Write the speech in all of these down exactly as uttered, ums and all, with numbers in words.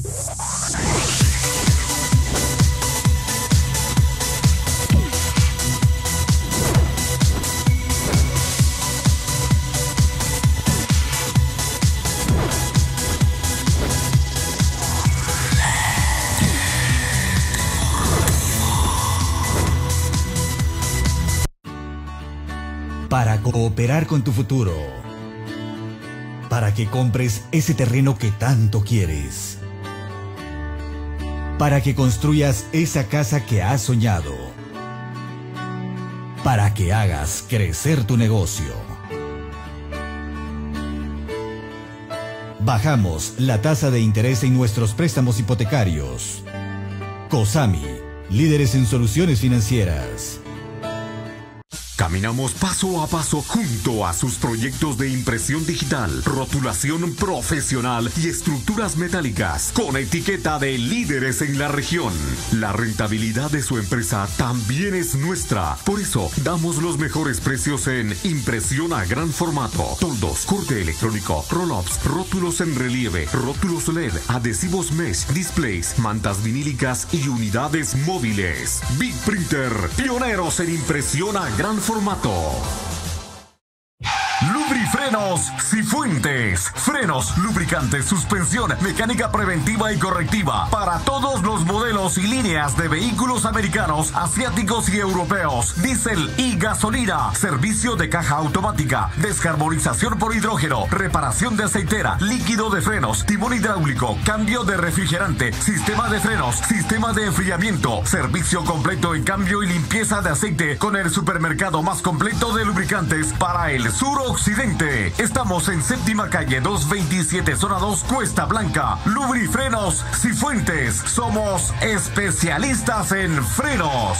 Para cooperar con tu futuro, para que compres ese terreno que tanto quieres, para que construyas esa casa que has soñado, para que hagas crecer tu negocio. Bajamos la tasa de interés en nuestros préstamos hipotecarios. COSAMI, líderes en soluciones financieras. Caminamos paso a paso junto a sus proyectos de impresión digital, rotulación profesional y estructuras metálicas con etiqueta de líderes en la región. La rentabilidad de su empresa también es nuestra. Por eso damos los mejores precios en impresión a gran formato, toldos, corte electrónico, roll-ups, rótulos en relieve, rótulos L E D, adhesivos mesh, displays, mantas vinílicas y unidades móviles. Big Printer, pioneros en impresión a gran formato. Lubrifrenos Cifuentes. Frenos, lubricantes, suspensión, mecánica preventiva y correctiva para todos los modelos y líneas de vehículos americanos, asiáticos y europeos. Diésel y gasolina. Servicio de caja automática, descarbonización por hidrógeno, reparación de aceitera, líquido de frenos, timón hidráulico, cambio de refrigerante, sistema de frenos, sistema de enfriamiento, servicio completo en cambio y limpieza de aceite con el supermercado más completo de lubricantes para el sur occidente. Estamos en séptima calle doscientos veintisiete, zona dos, Cuesta Blanca. Lubrifrenos Cifuentes. Somos especialistas en frenos.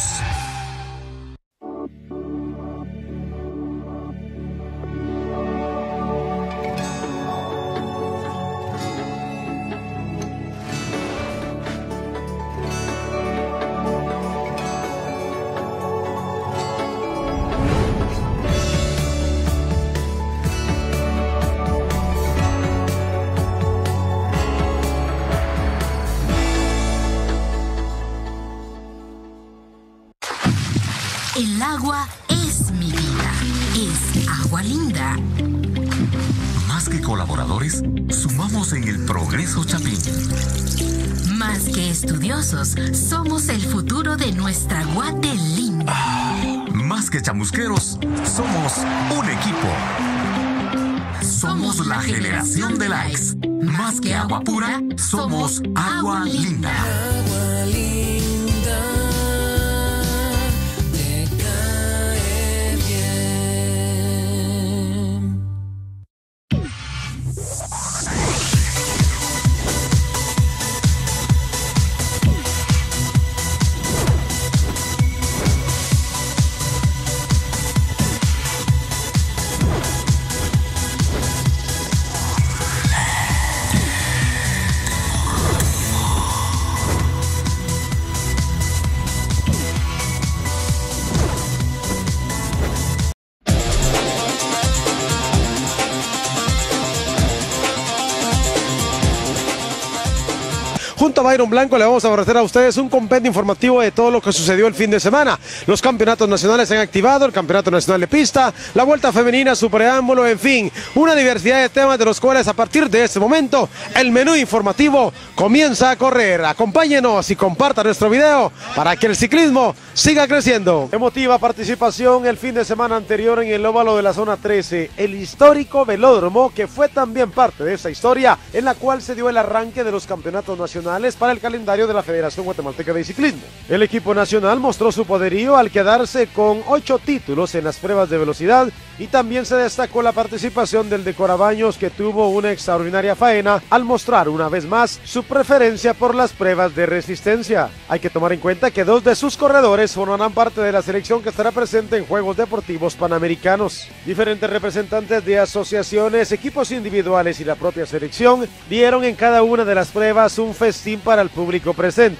El agua es mi vida. Es Agua Linda. Más que colaboradores, sumamos en el progreso Chapín. Más que estudiosos, somos el futuro de nuestra Guate linda. Ah, más que chamusqueros, somos un equipo. Somos la generación de likes. Más que agua pura, somos Agua Linda. Agua linda, te cae bien. Junto a Byron Blanco le vamos a ofrecer a ustedes un compendio informativo de todo lo que sucedió el fin de semana. Los campeonatos nacionales se han activado, el campeonato nacional de pista, la vuelta femenina, su preámbulo, en fin, una diversidad de temas de los cuales a partir de este momento el menú informativo comienza a correr. Acompáñenos y compartan nuestro video para que el ciclismo siga creciendo. Emotiva participación el fin de semana anterior en el óvalo de la zona trece, el histórico velódromo que fue también parte de esa historia en la cual se dio el arranque de los campeonatos nacionales para el calendario de la Federación Guatemalteca de Ciclismo. El equipo nacional mostró su poderío al quedarse con ocho títulos en las pruebas de velocidad y también se destacó la participación del de Corabaños, que tuvo una extraordinaria faena al mostrar una vez más su preferencia por las pruebas de resistencia. Hay que tomar en cuenta que dos de sus corredores formarán parte de la selección que estará presente en Juegos Deportivos Panamericanos. Diferentes representantes de asociaciones, equipos individuales y la propia selección dieron en cada una de las pruebas un festín para el público presente.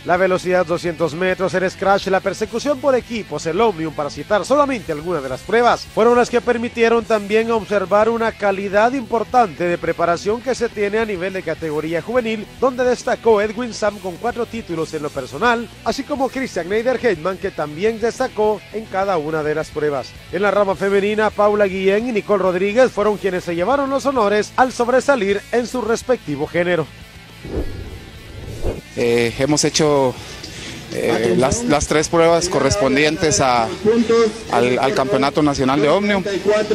La velocidad doscientos metros, el scratch, la persecución por equipos, el Omnium, para citar solamente algunas de las pruebas, fueron las que permitieron también observar una calidad importante de preparación que se tiene a nivel de categoría juvenil, donde destacó Edwin Sam con cuatro títulos en lo personal, así como Christian Neider-Heitmann, que también destacó en cada una de las pruebas. En la rama femenina, Paula Guillén y Nicole Rodríguez fueron quienes se llevaron los honores al sobresalir en su respectivo género. Eh, hemos hecho eh, las, las tres pruebas correspondientes a, al, al Campeonato Nacional de Omnium.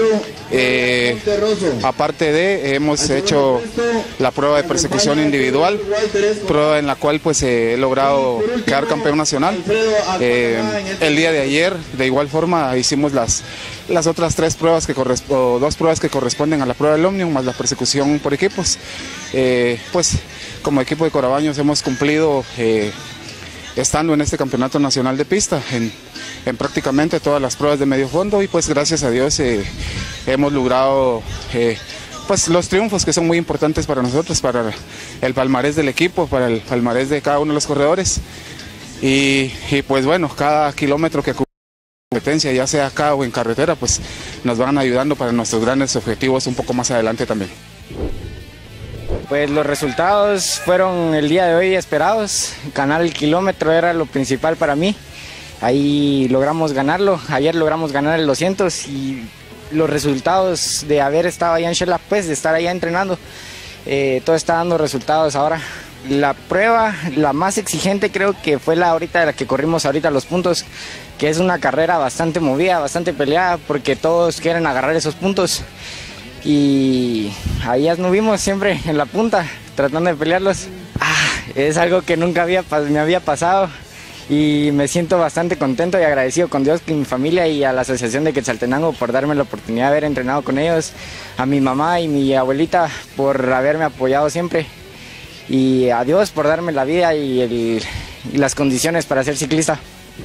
Eh, aparte de, hemos hecho la prueba de persecución individual, prueba en la cual pues eh, he logrado quedar campeón nacional. Eh, el día de ayer, de igual forma, hicimos las, las otras tres pruebas, que o dos pruebas que corresponden a la prueba del Omnium, más la persecución por equipos. Eh, pues como equipo de Corabaños hemos cumplido eh, estando en este campeonato nacional de pista en, en prácticamente todas las pruebas de medio fondo, y pues gracias a Dios eh, hemos logrado eh, pues los triunfos que son muy importantes para nosotros, para el palmarés del equipo, para el palmarés de cada uno de los corredores, y, y pues bueno, cada kilómetro que competencia, ya sea acá o en carretera, pues nos van ayudando para nuestros grandes objetivos un poco más adelante también. Pues los resultados fueron el día de hoy esperados. Ganar el kilómetro era lo principal para mí. Ahí logramos ganarlo. Ayer logramos ganar el doscientos, y los resultados de haber estado allá en Shela, pues de estar allá entrenando, eh, todo está dando resultados ahora. La prueba, la más exigente, creo que fue la ahorita de la que corrimos ahorita los puntos, que es una carrera bastante movida, bastante peleada, porque todos quieren agarrar esos puntos. Y ahí anduvimos siempre en la punta, tratando de pelearlos. Ah, es algo que nunca había, me había pasado, y me siento bastante contento y agradecido con Dios, con mi familia y a la Asociación de Quetzaltenango por darme la oportunidad de haber entrenado con ellos, a mi mamá y mi abuelita por haberme apoyado siempre, y a Dios por darme la vida y, el, y las condiciones para ser ciclista.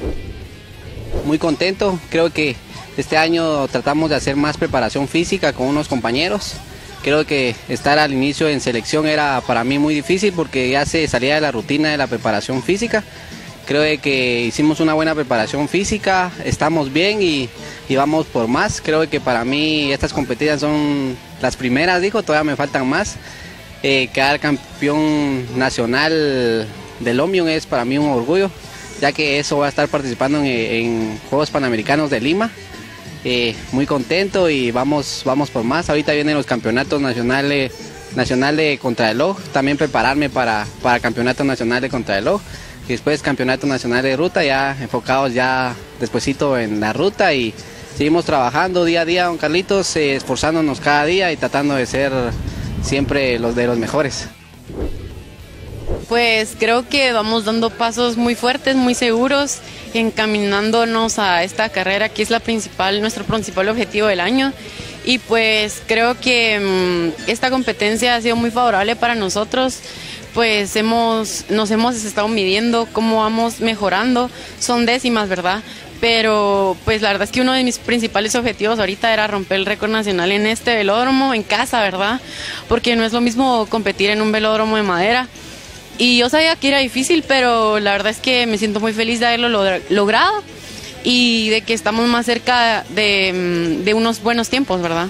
Muy contento, creo que este año tratamos de hacer más preparación física con unos compañeros. Creo que estar al inicio en selección era para mí muy difícil porque ya se salía de la rutina de la preparación física. Creo que hicimos una buena preparación física, estamos bien y, y vamos por más. Creo que para mí estas competencias son las primeras, digo, todavía me faltan más. Eh, quedar campeón nacional del Omnium es para mí un orgullo, ya que eso va a estar participando en, en Juegos Panamericanos de Lima. Eh, muy contento y vamos, vamos por más. Ahorita vienen los campeonatos nacionales nacional de contrarreloj, también prepararme para, para campeonato nacional de contrarreloj, y después campeonato nacional de ruta, ya enfocados ya despuesito en la ruta, y seguimos trabajando día a día, don Carlitos, eh, esforzándonos cada día y tratando de ser siempre los de los mejores. Pues creo que vamos dando pasos muy fuertes, muy seguros, encaminándonos a esta carrera que es la principal, nuestro principal objetivo del año. Y pues creo que mmm, esta competencia ha sido muy favorable para nosotros, pues hemos, nos hemos estado midiendo cómo vamos mejorando, son décimas, ¿verdad? Pero pues la verdad es que uno de mis principales objetivos ahorita era romper el récord nacional en este velódromo, en casa, ¿verdad? Porque no es lo mismo competir en un velódromo de madera. Y yo sabía que era difícil, pero la verdad es que me siento muy feliz de haberlo log- logrado y de que estamos más cerca de, de unos buenos tiempos, ¿verdad?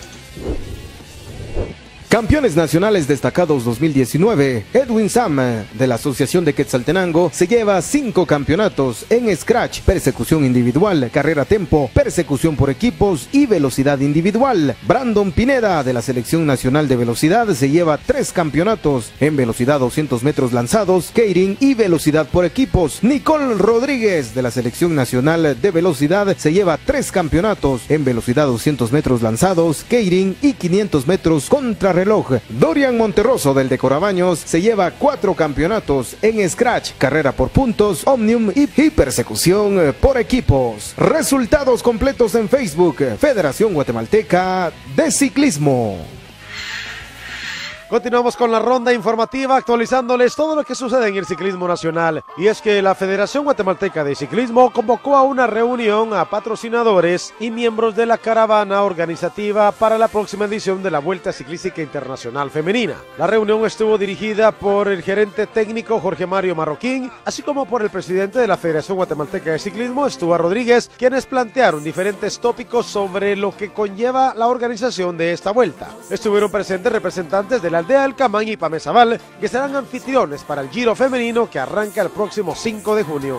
Campeones nacionales destacados dos mil diecinueve, Edwin Sam de la Asociación de Quetzaltenango se lleva cinco campeonatos en scratch, persecución individual, carrera tempo, persecución por equipos y velocidad individual. Brandon Pineda de la Selección Nacional de Velocidad se lleva tres campeonatos en velocidad doscientos metros lanzados, keirin y velocidad por equipos. Nicole Rodríguez de la Selección Nacional de Velocidad se lleva tres campeonatos en velocidad doscientos metros lanzados, keirin y quinientos metros contrarreloj. Dorian Monterroso del de Corabaños se lleva cuatro campeonatos en scratch, carrera por puntos, omnium y, y persecución por equipos. Resultados completos en Facebook, Federación Guatemalteca de Ciclismo. Continuamos con la ronda informativa, actualizándoles todo lo que sucede en el ciclismo nacional. Y es que la Federación Guatemalteca de Ciclismo convocó a una reunión a patrocinadores y miembros de la caravana organizativa para la próxima edición de la Vuelta Ciclística Internacional Femenina. La reunión estuvo dirigida por el gerente técnico Jorge Mario Marroquín, así como por el presidente de la Federación Guatemalteca de Ciclismo, Stuart Rodríguez, quienes plantearon diferentes tópicos sobre lo que conlleva la organización de esta vuelta. Estuvieron presentes representantes de la Aldea del Camán y Pamezabal, que serán anfitriones para el Giro Femenino que arranca el próximo cinco de junio.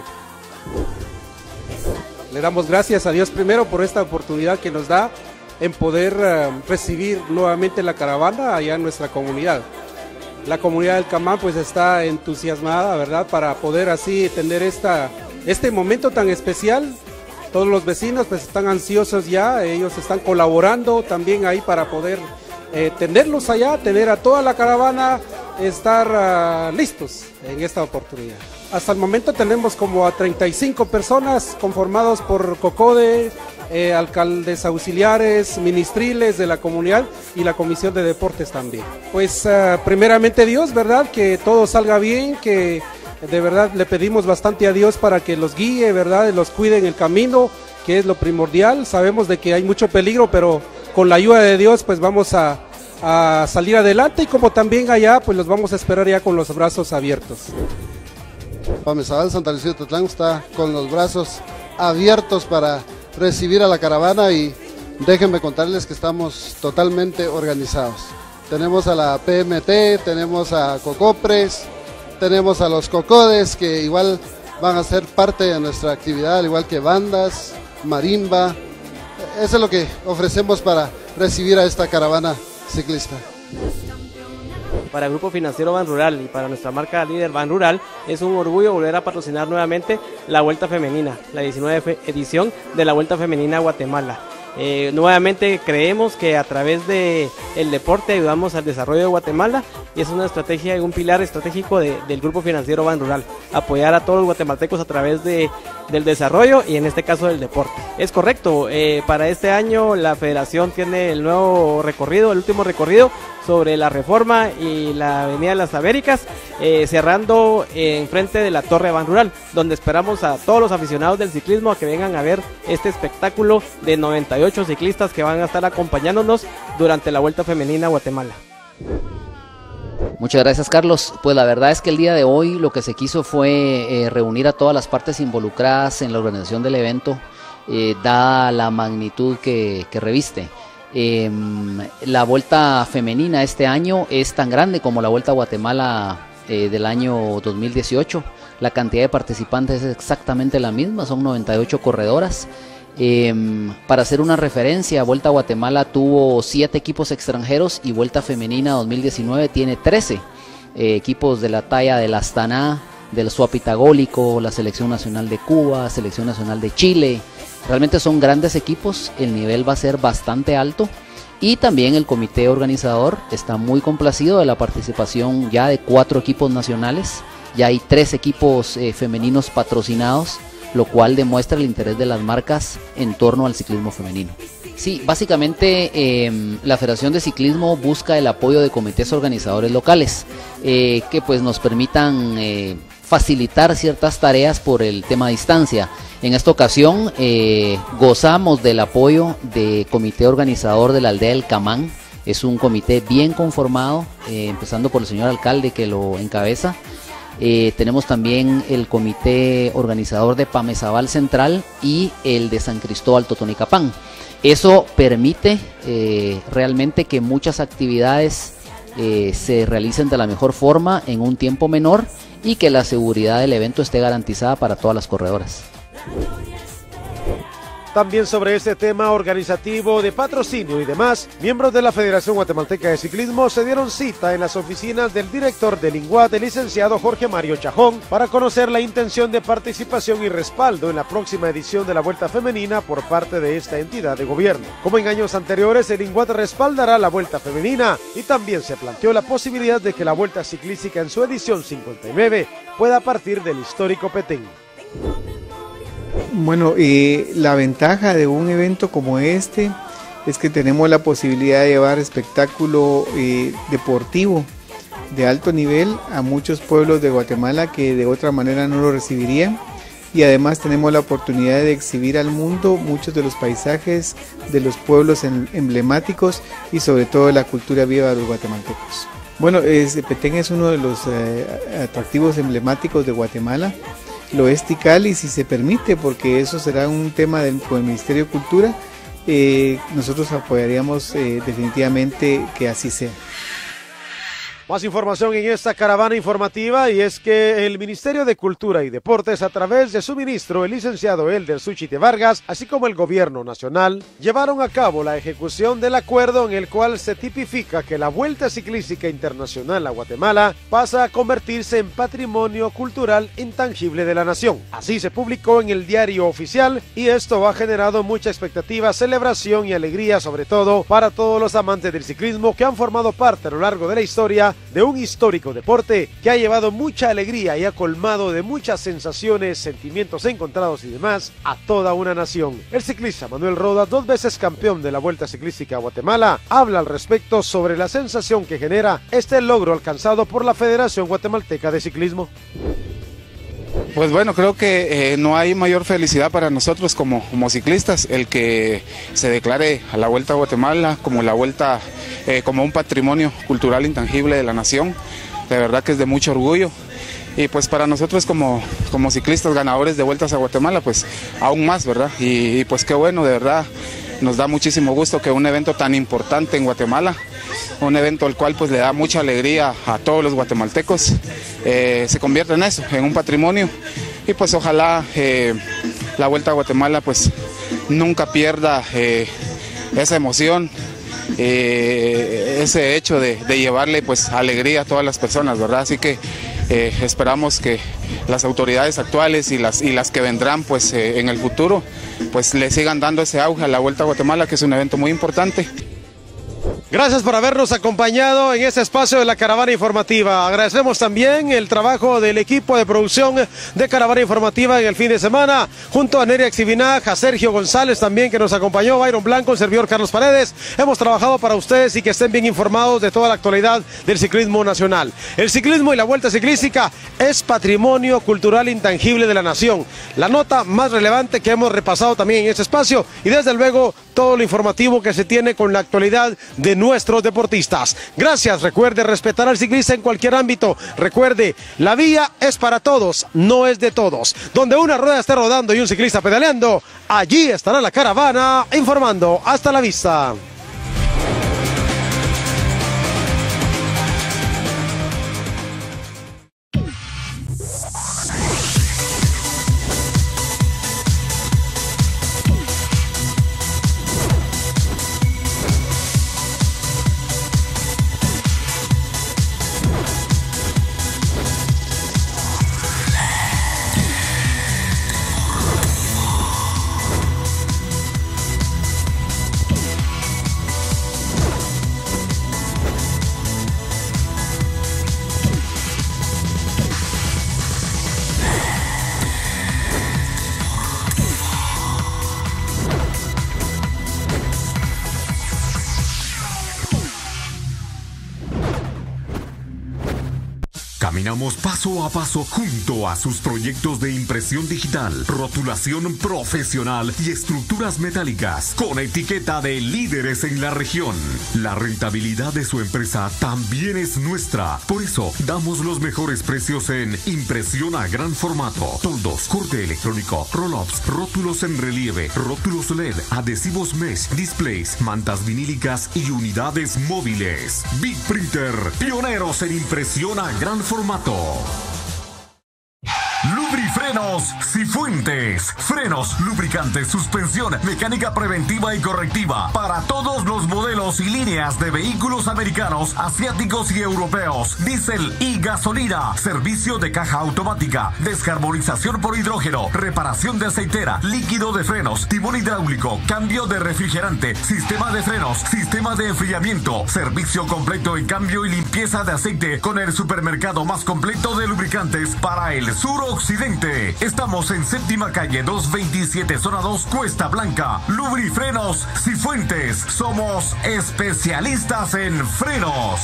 Le damos gracias a Dios primero por esta oportunidad que nos da en poder uh, recibir nuevamente la caravana allá en nuestra comunidad. La comunidad del Camán pues está entusiasmada, ¿verdad?, para poder así tener esta, este momento tan especial. Todos los vecinos pues están ansiosos ya, ellos están colaborando también ahí para poder Eh, tenerlos allá, tener a toda la caravana, estar uh, listos en esta oportunidad. Hasta el momento tenemos como a treinta y cinco personas conformados por COCODE, eh, alcaldes auxiliares, ministriles de la comunidad y la Comisión de Deportes también. Pues uh, primeramente Dios, ¿verdad? Que todo salga bien, que de verdad le pedimos bastante a Dios para que los guíe, ¿verdad? Los cuide en el camino, que es lo primordial. Sabemos de que hay mucho peligro, pero con la ayuda de Dios pues vamos a, a salir adelante, y como también allá pues los vamos a esperar ya con los brazos abiertos. Pamezabal, Santa Lucía de Totlán está con los brazos abiertos para recibir a la caravana, y déjenme contarles que estamos totalmente organizados. Tenemos a la P M T, tenemos a Cocopres, tenemos a los Cocodes que igual van a ser parte de nuestra actividad, al igual que bandas, marimba. Eso es lo que ofrecemos para recibir a esta caravana ciclista. Para el Grupo Financiero Ban Rural y para nuestra marca líder Ban Rural, es un orgullo volver a patrocinar nuevamente la Vuelta Femenina, la diecinueve edición de la Vuelta Femenina a Guatemala. Eh, nuevamente creemos que a través del deporte ayudamos al desarrollo de Guatemala, y es una estrategia, un pilar estratégico de, del Grupo Financiero Ban Rural, apoyar a todos los guatemaltecos a través de, del desarrollo y en este caso del deporte. Es correcto, eh, para este año la federación tiene el nuevo recorrido, el último recorrido sobre la Reforma y la Avenida de las Américas, eh, cerrando en frente de la Torre Ban Rural, donde esperamos a todos los aficionados del ciclismo a que vengan a ver este espectáculo de noventa y ocho ciclistas que van a estar acompañándonos durante la Vuelta Femenina a Guatemala. Muchas gracias, Carlos. Pues la verdad es que el día de hoy lo que se quiso fue eh, reunir a todas las partes involucradas en la organización del evento, eh, dada la magnitud que, que reviste. Eh, la Vuelta Femenina este año es tan grande como la Vuelta a Guatemala eh, del año dos mil dieciocho. La cantidad de participantes es exactamente la misma, son noventa y ocho corredoras. Eh, para hacer una referencia, Vuelta a Guatemala tuvo siete equipos extranjeros y Vuelta Femenina dos mil diecinueve tiene trece eh, equipos de la talla del Astana, del Suapitagólico, la Selección Nacional de Cuba, Selección Nacional de Chile. Realmente son grandes equipos, el nivel va a ser bastante alto, y también el comité organizador está muy complacido de la participación ya de cuatro equipos nacionales. Ya hay tres equipos eh, femeninos patrocinados, lo cual demuestra el interés de las marcas en torno al ciclismo femenino. Sí, básicamente eh, la Federación de Ciclismo busca el apoyo de comités organizadores locales eh, que pues nos permitan eh, facilitar ciertas tareas por el tema de distancia. En esta ocasión eh, gozamos del apoyo del comité organizador de la Aldea del Camán. Es un comité bien conformado, eh, empezando por el señor alcalde que lo encabeza. Eh, tenemos también el comité organizador de Pamezabal Central y el de San Cristóbal Totonicapán. Eso permite eh, realmente que muchas actividades eh, se realicen de la mejor forma en un tiempo menor, y que la seguridad del evento esté garantizada para todas las corredoras. También sobre este tema organizativo de patrocinio y demás, miembros de la Federación Guatemalteca de Ciclismo se dieron cita en las oficinas del director del INGUAT, el licenciado Jorge Mario Chajón, para conocer la intención de participación y respaldo en la próxima edición de la Vuelta Femenina por parte de esta entidad de gobierno. Como en años anteriores, el INGUAT respaldará la Vuelta Femenina, y también se planteó la posibilidad de que la Vuelta Ciclística en su edición cincuenta y nueve pueda partir del histórico Petén. Bueno, eh, la ventaja de un evento como este es que tenemos la posibilidad de llevar espectáculo eh, deportivo de alto nivel a muchos pueblos de Guatemala que de otra manera no lo recibirían, y además tenemos la oportunidad de exhibir al mundo muchos de los paisajes de los pueblos emblemáticos y sobre todo la cultura viva de los guatemaltecos. Bueno, es, Petén es uno de los eh, atractivos emblemáticos de Guatemala, lo es Tikal, si se permite, porque eso será un tema del, con el Ministerio de Cultura, eh, nosotros apoyaríamos eh, definitivamente que así sea. Más información en esta caravana informativa, y es que el Ministerio de Cultura y Deportes, a través de su ministro, el licenciado Elder Suchite Vargas, así como el gobierno nacional, llevaron a cabo la ejecución del acuerdo en el cual se tipifica que la Vuelta Ciclística Internacional a Guatemala pasa a convertirse en patrimonio cultural intangible de la nación. Así se publicó en el diario oficial, y esto ha generado mucha expectativa, celebración y alegría, sobre todo para todos los amantes del ciclismo que han formado parte a lo largo de la historia de un histórico deporte que ha llevado mucha alegría y ha colmado de muchas sensaciones, sentimientos encontrados y demás a toda una nación. El ciclista Manuel Roda, dos veces campeón de la Vuelta Ciclística a Guatemala, habla al respecto sobre la sensación que genera este logro alcanzado por la Federación Guatemalteca de Ciclismo. Pues bueno, creo que eh, no hay mayor felicidad para nosotros como, como ciclistas el que se declare a la Vuelta a Guatemala como la vuelta, eh, como un patrimonio cultural intangible de la nación. De verdad que es de mucho orgullo. Y pues para nosotros como, como ciclistas ganadores de Vueltas a Guatemala, pues aún más, ¿verdad? Y, y pues qué bueno, de verdad, nos da muchísimo gusto que un evento tan importante en Guatemala, un evento al cual pues le da mucha alegría a todos los guatemaltecos, eh, se convierta en eso, en un patrimonio, y pues ojalá eh, la Vuelta a Guatemala pues nunca pierda eh, esa emoción, eh, ese hecho de, de llevarle pues alegría a todas las personas, ¿verdad? Así que eh, esperamos que las autoridades actuales y las, y las que vendrán pues eh, en el futuro pues le sigan dando ese auge a la Vuelta a Guatemala, que es un evento muy importante. Gracias por habernos acompañado en este espacio de la Caravana Informativa. Agradecemos también el trabajo del equipo de producción de Caravana Informativa en el fin de semana, junto a Neria Xivinaja, a Sergio González también, que nos acompañó, Byron Blanco, el servidor Carlos Paredes. Hemos trabajado para ustedes y que estén bien informados de toda la actualidad del ciclismo nacional. El ciclismo y la Vuelta Ciclística es patrimonio cultural intangible de la nación. La nota más relevante que hemos repasado también en este espacio, y desde luego todo lo informativo que se tiene con la actualidad de nuestros deportistas. Gracias, recuerde respetar al ciclista en cualquier ámbito. Recuerde, la vía es para todos, no es de todos. Donde una rueda esté rodando y un ciclista pedaleando, allí estará la caravana informando. Hasta la vista. Caminamos paso a paso junto a sus proyectos de impresión digital, rotulación profesional y estructuras metálicas con etiqueta de líderes en la región. La rentabilidad de su empresa también es nuestra. Por eso damos los mejores precios en impresión a gran formato, toldos, corte electrónico, roll-ups, rótulos en relieve, rótulos L E D, adhesivos mesh, displays, mantas vinílicas y unidades móviles. Big Printer, pioneros en impresión a gran formato. Lubrifrenos Cifuentes. Frenos, lubricantes, suspensión, mecánica preventiva y correctiva para todos los modelos y líneas de vehículos americanos, asiáticos y europeos. Diésel y gasolina. Servicio de caja automática, descarbonización por hidrógeno, reparación de aceitera, líquido de frenos, timón hidráulico, cambio de refrigerante, sistema de frenos, sistema de enfriamiento, servicio completo en cambio y limpieza de aceite con el supermercado más completo de lubricantes para el sur occidente. Fuente. Estamos en séptima calle doscientos veintisiete, zona dos, Cuesta Blanca. Lubrifrenos Cifuentes. Somos especialistas en frenos.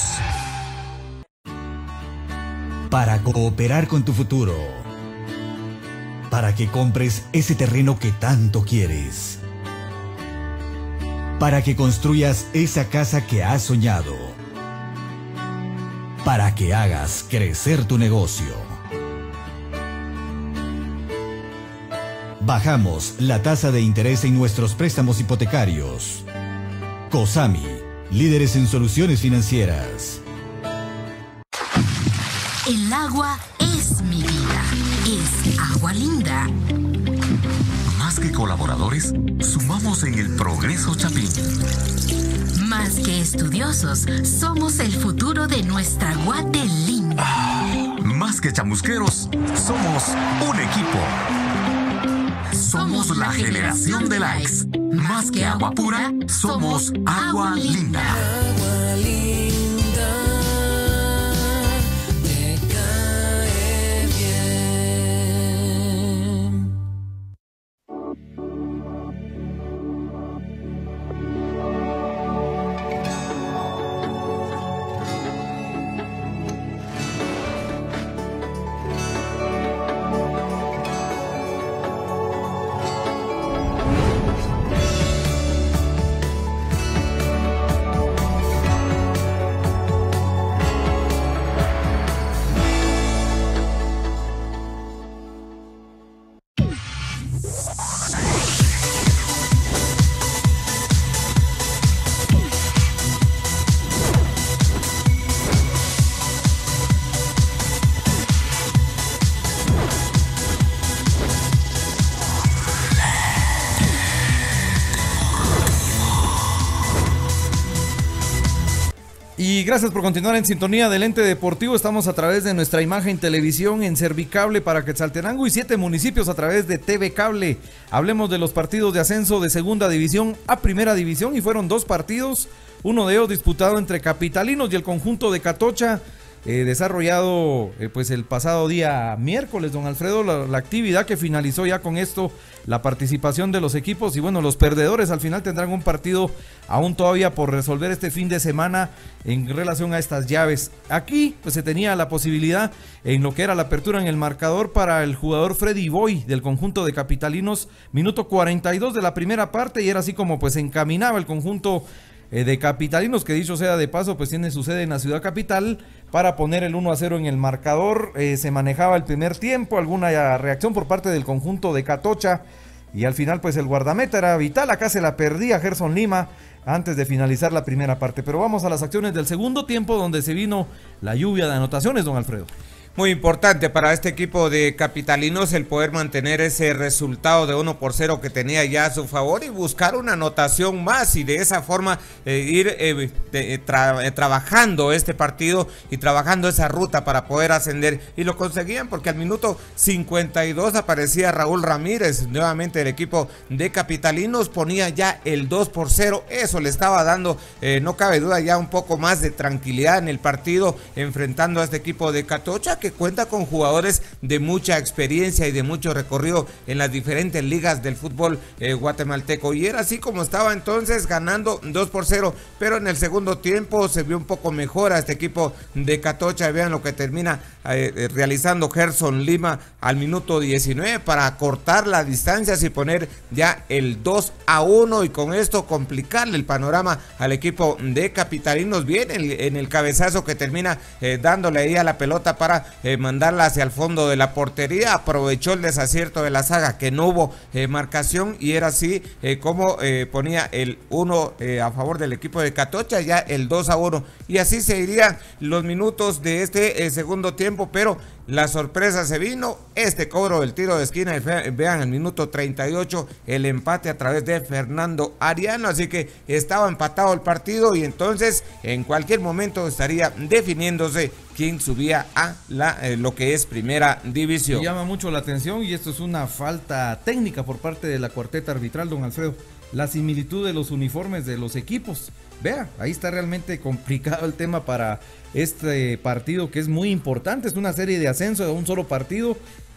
Para cooperar con tu futuro. Para que compres ese terreno que tanto quieres. Para que construyas esa casa que has soñado. Para que hagas crecer tu negocio. Bajamos la tasa de interés en nuestros préstamos hipotecarios. COSAMI, líderes en soluciones financieras. El agua es mi vida. Es Agua Linda. Más que colaboradores, sumamos en el progreso Chapín. Más que estudiosos, somos el futuro de nuestra Guate linda. Ah, más que chamusqueros, somos un equipo. Somos la generación de likes. Más que agua pura, somos Agua Linda. Agua linda, te cae bien. Y gracias por continuar en sintonía del Ente Deportivo. Estamos a través de nuestra imagen televisión en Servicable para Quetzaltenango y siete municipios a través de T V Cable. Hablemos de los partidos de ascenso de segunda división a primera división y fueron dos partidos, uno de ellos disputado entre capitalinos y el conjunto de Catocha. Eh, desarrollado eh, pues el pasado día miércoles, don Alfredo, la, la actividad que finalizó ya con esto, la participación de los equipos y bueno, los perdedores al final tendrán un partido aún todavía por resolver este fin de semana en relación a estas llaves. Aquí pues se tenía la posibilidad en lo que era la apertura en el marcador para el jugador Freddy Boy del conjunto de capitalinos, minuto cuarenta y dos de la primera parte, y era así como pues encaminaba el conjunto Eh, de capitalinos, que dicho sea de paso pues tiene su sede en la ciudad capital, para poner el uno a cero en el marcador. Eh, se manejaba el primer tiempo, alguna reacción por parte del conjunto de Catocha y al final pues el guardameta era vital, acá se la perdía Gerson Lima antes de finalizar la primera parte. Pero vamos a las acciones del segundo tiempo, donde se vino la lluvia de anotaciones, don Alfredo. Muy importante para este equipo de capitalinos el poder mantener ese resultado de uno por cero que tenía ya a su favor y buscar una anotación más y de esa forma eh, ir eh, de, tra eh, trabajando este partido y trabajando esa ruta para poder ascender, y lo conseguían porque al minuto cincuenta y dos aparecía Raúl Ramírez nuevamente del equipo de capitalinos, ponía ya el dos por cero, eso le estaba dando eh, no cabe duda ya un poco más de tranquilidad en el partido, enfrentando a este equipo de Catocha que cuenta con jugadores de mucha experiencia y de mucho recorrido en las diferentes ligas del fútbol eh, guatemalteco, y era así como estaba entonces ganando dos por cero, pero en el segundo tiempo se vio un poco mejor a este equipo de Catocha. Vean lo que termina eh, realizando Gerson Lima al minuto diecinueve para cortar las distancias y poner ya el dos a uno, y con esto complicarle el panorama al equipo de capitalinos. Bien en, en el cabezazo que termina eh, dándole ahí a la pelota para Eh, mandarla hacia el fondo de la portería, aprovechó el desacierto de la saga, que no hubo eh, marcación, y era así eh, como eh, ponía el uno eh, a favor del equipo de Catocha, ya el dos a uno, y así se irían los minutos de este eh, segundo tiempo, pero la sorpresa se vino, este cobro del tiro de esquina, vean el minuto treinta y ocho, el empate a través de Fernando Ariano, así que estaba empatado el partido y entonces en cualquier momento estaría definiéndose quién subía a la, eh, lo que es primera división. Me llama mucho la atención, y esto es una falta técnica por parte de la cuarteta arbitral, don Alfredo, la similitud de los uniformes de los equipos. Vea, ahí está realmente complicado el tema para este partido, que es muy importante, es una serie de ascenso de un solo partido,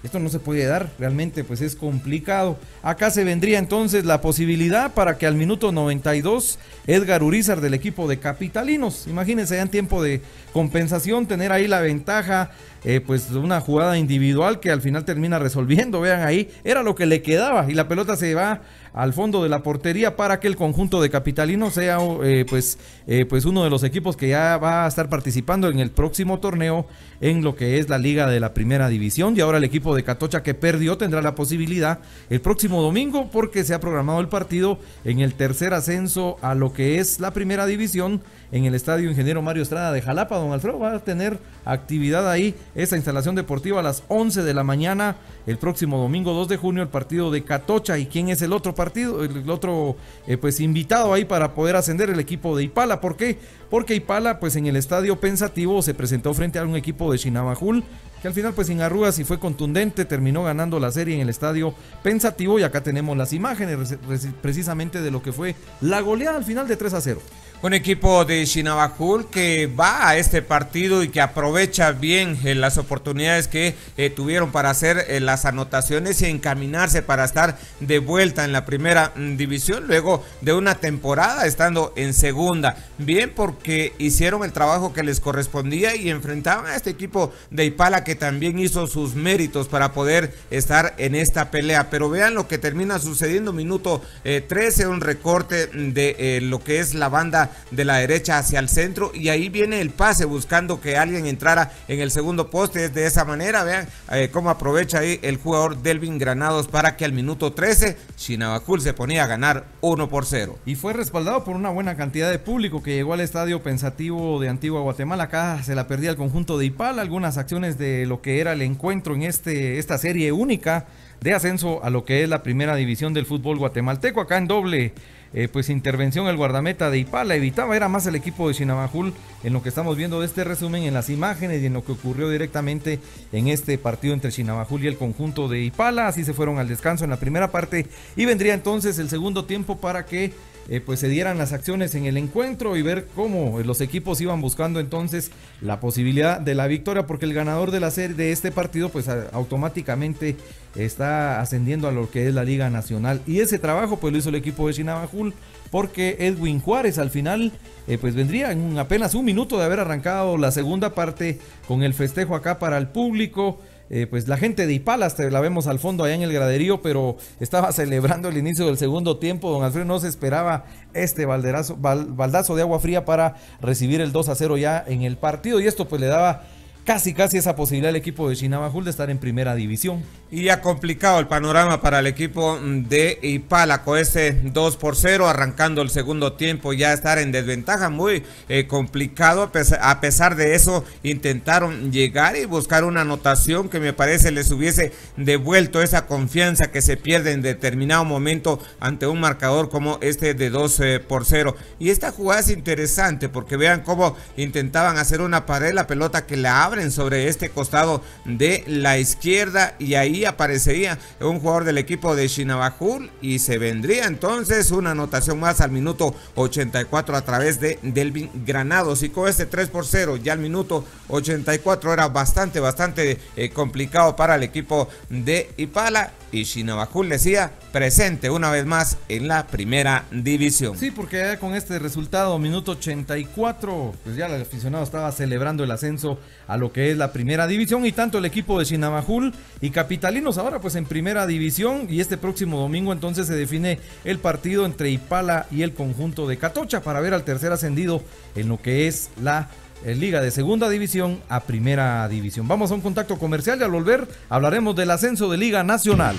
esto no se puede dar, realmente pues es complicado. Acá se vendría entonces la posibilidad para que al minuto noventa y dos Edgar Urizar del equipo de Capitalinos, imagínense ya en tiempo de compensación tener ahí la ventaja, eh, pues una jugada individual que al final termina resolviendo, vean ahí, era lo que le quedaba y la pelota se va al fondo de la portería para que el conjunto de Capitalinos sea eh, pues, eh, pues uno de los equipos que ya va a estar participando en el próximo torneo en lo que es la Liga de la Primera División. Y ahora el equipo de Catocha, que perdió, tendrá la posibilidad el próximo domingo, porque se ha programado el partido en el tercer ascenso a lo que es la Primera División en el Estadio Ingeniero Mario Estrada de Jalapa. Don Alfredo, va a tener actividad ahí, esa instalación deportiva a las once de la mañana el próximo domingo dos de junio, el partido de Catocha. ¿Y quién es el otro partido? El otro eh, pues invitado ahí para poder ascender, el equipo de Ipala. ¿Por qué? Porque Ipala pues en el Estadio Pensativo se presentó frente a un equipo de Chinabajul que al final pues sin arrugas y fue contundente, terminó ganando la serie en el Estadio Pensativo, y acá tenemos las imágenes precisamente de lo que fue la goleada al final de tres a cero. Un equipo de Chinabajul que va a este partido y que aprovecha bien eh, las oportunidades que eh, tuvieron para hacer eh, las anotaciones y encaminarse para estar de vuelta en la primera mm, división luego de una temporada estando en segunda. Bien, porque hicieron el trabajo que les correspondía y enfrentaban a este equipo de Ipala que también hizo sus méritos para poder estar en esta pelea. Pero vean lo que termina sucediendo, minuto eh, trece, un recorte de eh, lo que es la banda de la derecha hacia el centro, y ahí viene el pase buscando que alguien entrara en el segundo poste. De esa manera, vean eh, cómo aprovecha ahí el jugador Delvin Granados para que al minuto trece Chinabajul se ponía a ganar uno por cero. Y fue respaldado por una buena cantidad de público que llegó al Estadio Pensativo de Antigua Guatemala. Acá se la perdía el conjunto de Ipala, algunas acciones de lo que era el encuentro en este esta serie única de ascenso a lo que es la primera división del fútbol guatemalteco. Acá en doble Eh, pues intervención el guardameta de Ipala, evitaba, era más el equipo de Chinabajul en lo que estamos viendo de este resumen, en las imágenes y en lo que ocurrió directamente en este partido entre Chinabajul y el conjunto de Ipala. Así se fueron al descanso en la primera parte y vendría entonces el segundo tiempo para que eh, pues se dieran las acciones en el encuentro y ver cómo los equipos iban buscando entonces la posibilidad de la victoria, porque el ganador de la serie de este partido pues a, automáticamente está ascendiendo a lo que es la Liga Nacional, y ese trabajo pues lo hizo el equipo de Chinabajul, porque Edwin Juárez al final eh, pues vendría en apenas un minuto de haber arrancado la segunda parte con el festejo acá para el público. Eh, pues la gente de Ipala, hasta la vemos al fondo allá en el graderío, pero estaba celebrando el inicio del segundo tiempo. Don Alfredo, no se esperaba este balderazo, bal, baldazo de agua fría para recibir el dos a cero ya en el partido, y esto pues le daba casi casi esa posibilidad al equipo de Chinabajul de estar en primera división. Y ya complicado el panorama para el equipo de Ipala con ese dos por cero, arrancando el segundo tiempo, ya estar en desventaja, muy eh, complicado. A pesar de eso intentaron llegar y buscar una anotación que me parece les hubiese devuelto esa confianza que se pierde en determinado momento ante un marcador como este de dos por cero. Y esta jugada es interesante porque vean cómo intentaban hacer una pared, la pelota que la abren sobre este costado de la izquierda, y ahí aparecería un jugador del equipo de Chinabajul y se vendría entonces una anotación más al minuto ochenta y cuatro a través de Delvin Granados. Y con este tres por cero ya al minuto ochenta y cuatro era bastante bastante eh, complicado para el equipo de Ipala, y Chinabajul decía presente una vez más en la primera división. Sí, porque ya con este resultado, minuto ochenta y cuatro, pues ya el aficionado estaba celebrando el ascenso a lo que es la primera división, y tanto el equipo de Chinabajul y Capitalinos ahora pues en primera división. Y este próximo domingo entonces se define el partido entre Ipala y el conjunto de Catocha para ver al tercer ascendido en lo que es la eh, Liga de Segunda División a Primera División. Vamos a un contacto comercial y al volver hablaremos del ascenso de Liga Nacional.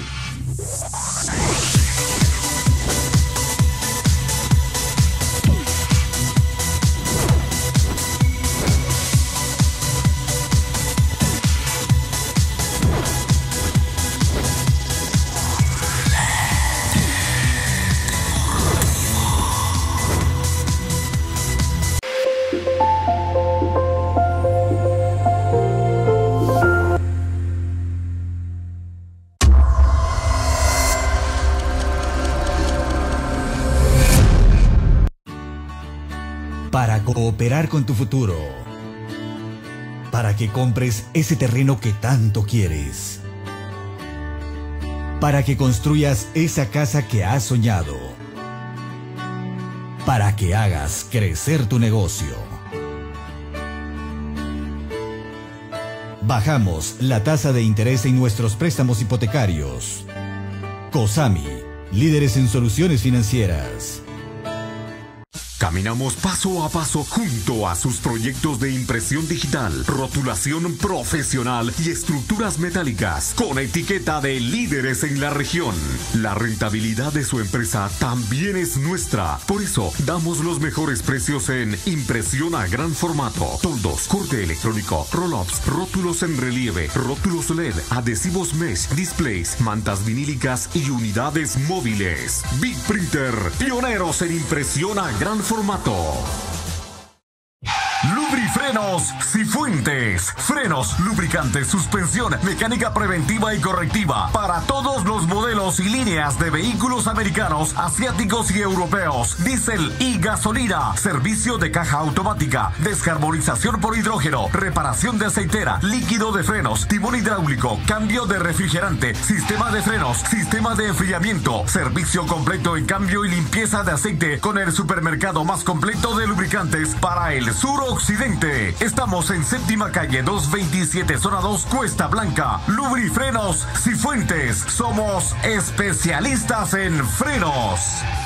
Para cooperar con tu futuro, para que compres ese terreno que tanto quieres, para que construyas esa casa que has soñado, para que hagas crecer tu negocio. Bajamos la tasa de interés en nuestros préstamos hipotecarios. COSAMI, líderes en soluciones financieras. Caminamos paso a paso junto a sus proyectos de impresión digital, rotulación profesional y estructuras metálicas con etiqueta de líderes en la región. La rentabilidad de su empresa también es nuestra. Por eso damos los mejores precios en impresión a gran formato, toldos, corte electrónico, roll-ups, rótulos en relieve, rótulos L E D, adhesivos mesh, displays, mantas vinílicas y unidades móviles. Big Printer, pioneros en impresión a gran formato. Lubrifrenos Cifuentes. Frenos, lubricantes, suspensión, mecánica preventiva y correctiva para todos los modelos y líneas de vehículos americanos, asiáticos y europeos. Diésel y gasolina. Servicio de caja automática, descarbonización por hidrógeno, reparación de aceitera, líquido de frenos, timón hidráulico, cambio de refrigerante, sistema de frenos, sistema de enfriamiento, servicio completo en cambio y limpieza de aceite con el supermercado más completo de lubricantes para el sur occidente. Estamos en séptima calle doscientos veintisiete, zona dos, Cuesta Blanca. Lubrifrenos Cifuentes. Somos especialistas en frenos.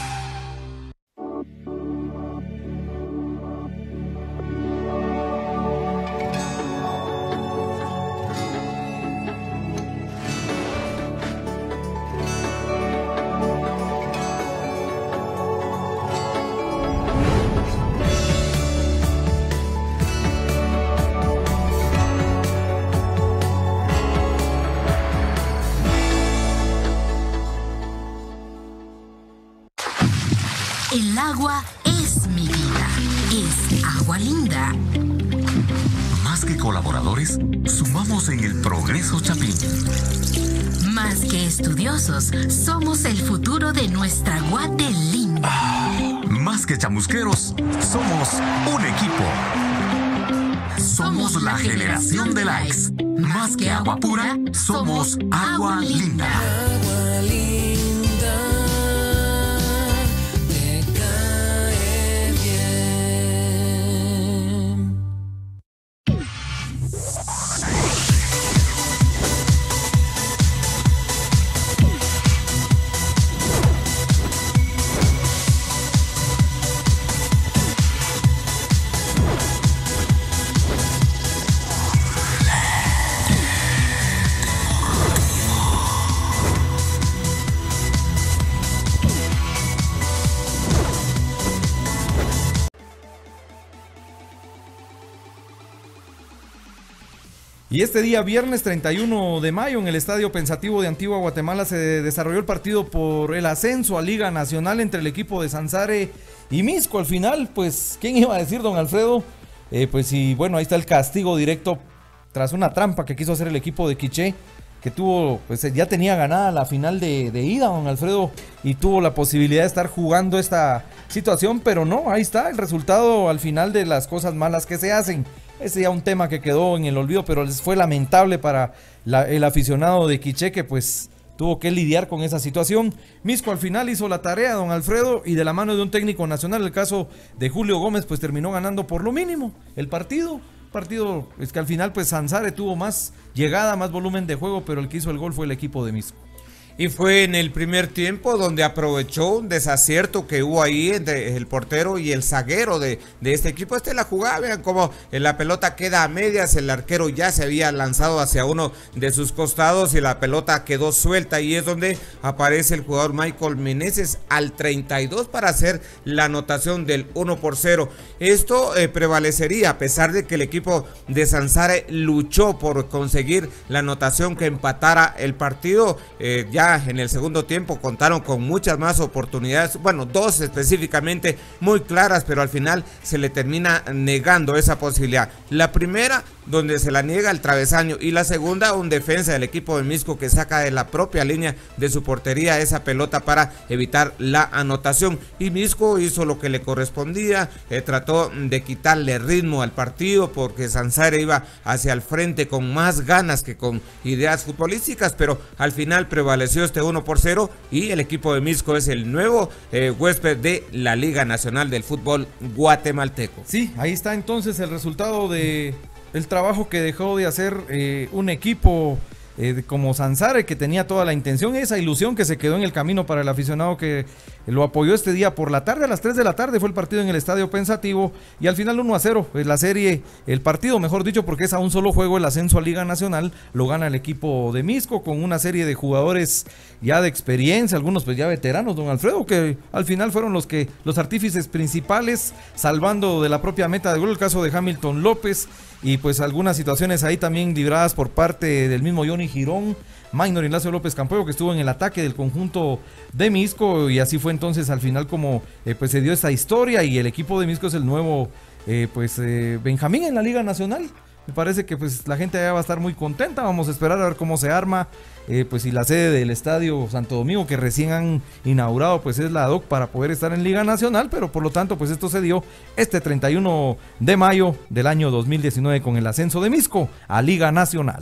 El agua es mi vida. Es Agua Linda. Más que colaboradores, sumamos en el progreso Chapín. Más que estudiosos, somos el futuro de nuestra Guate linda. Más que chamusqueros, somos un equipo. Somos la generación de likes. Más que agua pura, somos Agua Linda. Agua linda, te cae bien. Y este día, viernes treinta y uno de mayo, en el Estadio Pensativo de Antigua Guatemala se desarrolló el partido por el ascenso a Liga Nacional entre el equipo de Sansare y Misco. Al final, pues, ¿quién iba a decir, don Alfredo? Eh, pues, y bueno, ahí está el castigo directo tras una trampa que quiso hacer el equipo de Quiché, que tuvo, pues ya tenía ganada la final de, de ida, don Alfredo, y tuvo la posibilidad de estar jugando esta situación, pero no, ahí está el resultado al final de las cosas malas que se hacen. Ese ya un tema que quedó en el olvido, pero les fue lamentable para la, el aficionado de Quiché, que pues tuvo que lidiar con esa situación. Misco al final hizo la tarea, don Alfredo, y de la mano de un técnico nacional, el caso de Julio Gómez, pues terminó ganando por lo mínimo el partido. Partido es que al final pues Sansare tuvo más llegada, más volumen de juego, pero el que hizo el gol fue el equipo de Misco. Y fue en el primer tiempo donde aprovechó un desacierto que hubo ahí entre el portero y el zaguero de, de este equipo. Este la jugaba, vean cómo la pelota queda a medias, el arquero ya se había lanzado hacia uno de sus costados y la pelota quedó suelta, y es donde aparece el jugador Michael Meneses al treinta y dos para hacer la anotación del uno por cero. Esto eh, prevalecería a pesar de que el equipo de Sansare luchó por conseguir la anotación que empatara el partido. eh, ya en el segundo tiempo contaron con muchas más oportunidades, bueno, dos específicamente muy claras, pero al final se le termina negando esa posibilidad. La primera donde se la niega el travesaño, y la segunda, un defensa del equipo de Misco que saca de la propia línea de su portería esa pelota para evitar la anotación, y Misco hizo lo que le correspondía, eh, trató de quitarle ritmo al partido porque Sansare iba hacia el frente con más ganas que con ideas futbolísticas, pero al final prevaleció este uno por cero y el equipo de Misco es el nuevo eh, huésped de la Liga Nacional del Fútbol Guatemalteco. Sí, ahí está entonces el resultado de el trabajo que dejó de hacer eh, un equipo eh, como Sansare, que tenía toda la intención, esa ilusión que se quedó en el camino para el aficionado que lo apoyó este día por la tarde. A las tres de la tarde fue el partido en el Estadio Pensativo y al final uno a cero, pues la serie, el partido mejor dicho, porque es a un solo juego el ascenso a Liga Nacional, lo gana el equipo de Misco con una serie de jugadores ya de experiencia, algunos pues ya veteranos, don Alfredo, que al final fueron los que los artífices principales, salvando de la propia meta de gol, el caso de Hamilton López, y pues algunas situaciones ahí también libradas por parte del mismo Johnny Girón, Maynor Ignacio López Campoyo, que estuvo en el ataque del conjunto de Misco, y así fue entonces al final como eh, pues se dio esta historia, y el equipo de Misco es el nuevo eh, pues eh, Benjamín en la Liga Nacional. Me parece que pues la gente allá va a estar muy contenta. Vamos a esperar a ver cómo se arma, eh, pues y la sede del Estadio Santo Domingo que recién han inaugurado pues es la ad hoc para poder estar en Liga Nacional, pero por lo tanto pues esto se dio este treinta y uno de mayo del año dos mil diecinueve con el ascenso de Misco a Liga Nacional.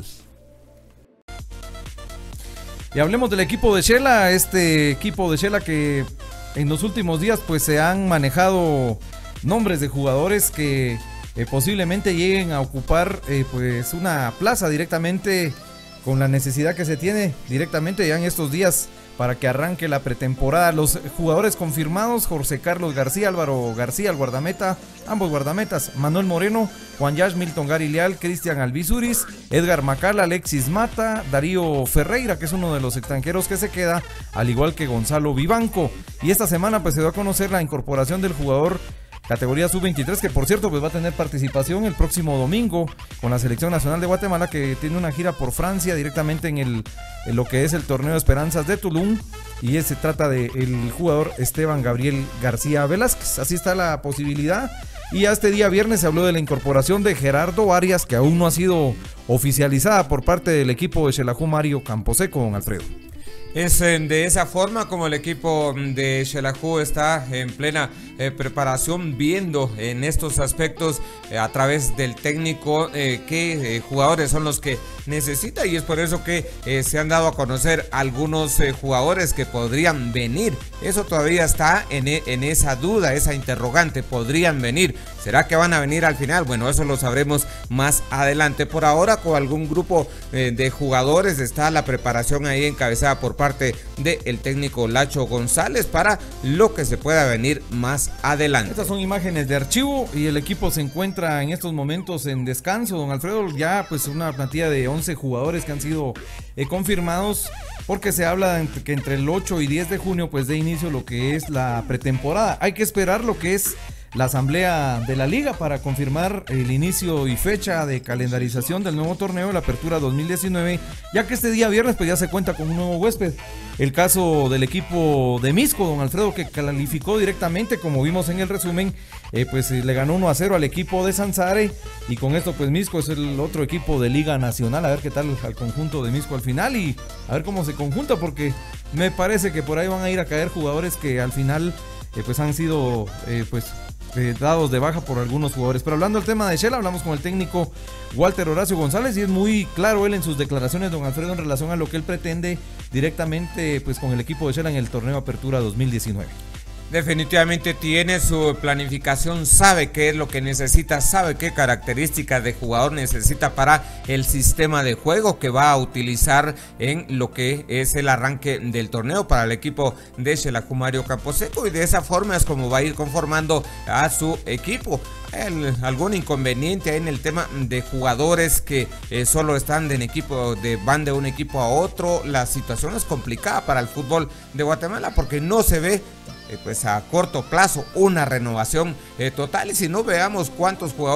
Y hablemos del equipo de Shela, este equipo de Shela que en los últimos días pues se han manejado nombres de jugadores que eh, posiblemente lleguen a ocupar eh, pues una plaza directamente, con la necesidad que se tiene directamente ya en estos días para que arranque la pretemporada. Los jugadores confirmados: José Carlos García, Álvaro García, el guardameta, ambos guardametas, Manuel Moreno, Juan Yash, Milton Gary Leal, Cristian Albizuris, Edgar Macal, Alexis Mata, Darío Ferreira, que es uno de los extranjeros que se queda, al igual que Gonzalo Vivanco. Y esta semana pues se dio a conocer la incorporación del jugador categoría sub veintitrés, que por cierto pues va a tener participación el próximo domingo con la selección nacional de Guatemala, que tiene una gira por Francia directamente en, el, en lo que es el torneo de Esperanzas de Tulum, y se trata del jugador Esteban Gabriel García Velázquez. Así está la posibilidad. Y ya este día viernes se habló de la incorporación de Gerardo Arias, que aún no ha sido oficializada por parte del equipo de Xelajú Mario Camposeco, don Alfredo. Es de esa forma como el equipo de Xelajú está en plena eh, preparación, viendo en estos aspectos eh, a través del técnico eh, qué eh, jugadores son los que necesita, y es por eso que eh, se han dado a conocer algunos eh, jugadores que podrían venir. Eso todavía está en, en esa duda, esa interrogante, podrían venir. ¿Será que van a venir al final? Bueno, eso lo sabremos más adelante. Por ahora, con algún grupo eh, de jugadores está la preparación ahí encabezada por parte del técnico Lacho González para lo que se pueda venir más adelante. Estas son imágenes de archivo y el equipo se encuentra en estos momentos en descanso, don Alfredo. Ya pues una plantilla de once jugadores que han sido eh, confirmados, porque se habla de que entre el ocho y diez de junio pues de inicio lo que es la pretemporada. Hay que esperar lo que es la asamblea de la liga para confirmar el inicio y fecha de calendarización del nuevo torneo, la apertura dos mil diecinueve, ya que este día viernes pues ya se cuenta con un nuevo huésped. El caso del equipo de Misco, don Alfredo, que calificó directamente, como vimos en el resumen, eh, pues le ganó uno a cero al equipo de Sansare, y con esto pues Misco es el otro equipo de Liga Nacional. A ver qué tal al conjunto de Misco al final y a ver cómo se conjunta, porque me parece que por ahí van a ir a caer jugadores que al final eh, pues han sido eh, pues Eh, dados de baja por algunos jugadores. Pero hablando del tema de Shela, hablamos con el técnico Walter Horacio González, y es muy claro él en sus declaraciones, don Alfredo, en relación a lo que él pretende directamente pues con el equipo de Shela en el torneo Apertura dos mil diecinueve. Definitivamente tiene su planificación, sabe qué es lo que necesita, sabe qué características de jugador necesita para el sistema de juego que va a utilizar en lo que es el arranque del torneo para el equipo de Xelajú Mario Camposeco, y de esa forma es como va a ir conformando a su equipo. El, algún inconveniente en el tema de jugadores que eh, solo están de, en equipo, de, van de un equipo a otro. La situación es complicada para el fútbol de Guatemala porque no se ve Eh, pues a corto plazo una renovación eh, total, y si no, veamos cuántos jugadores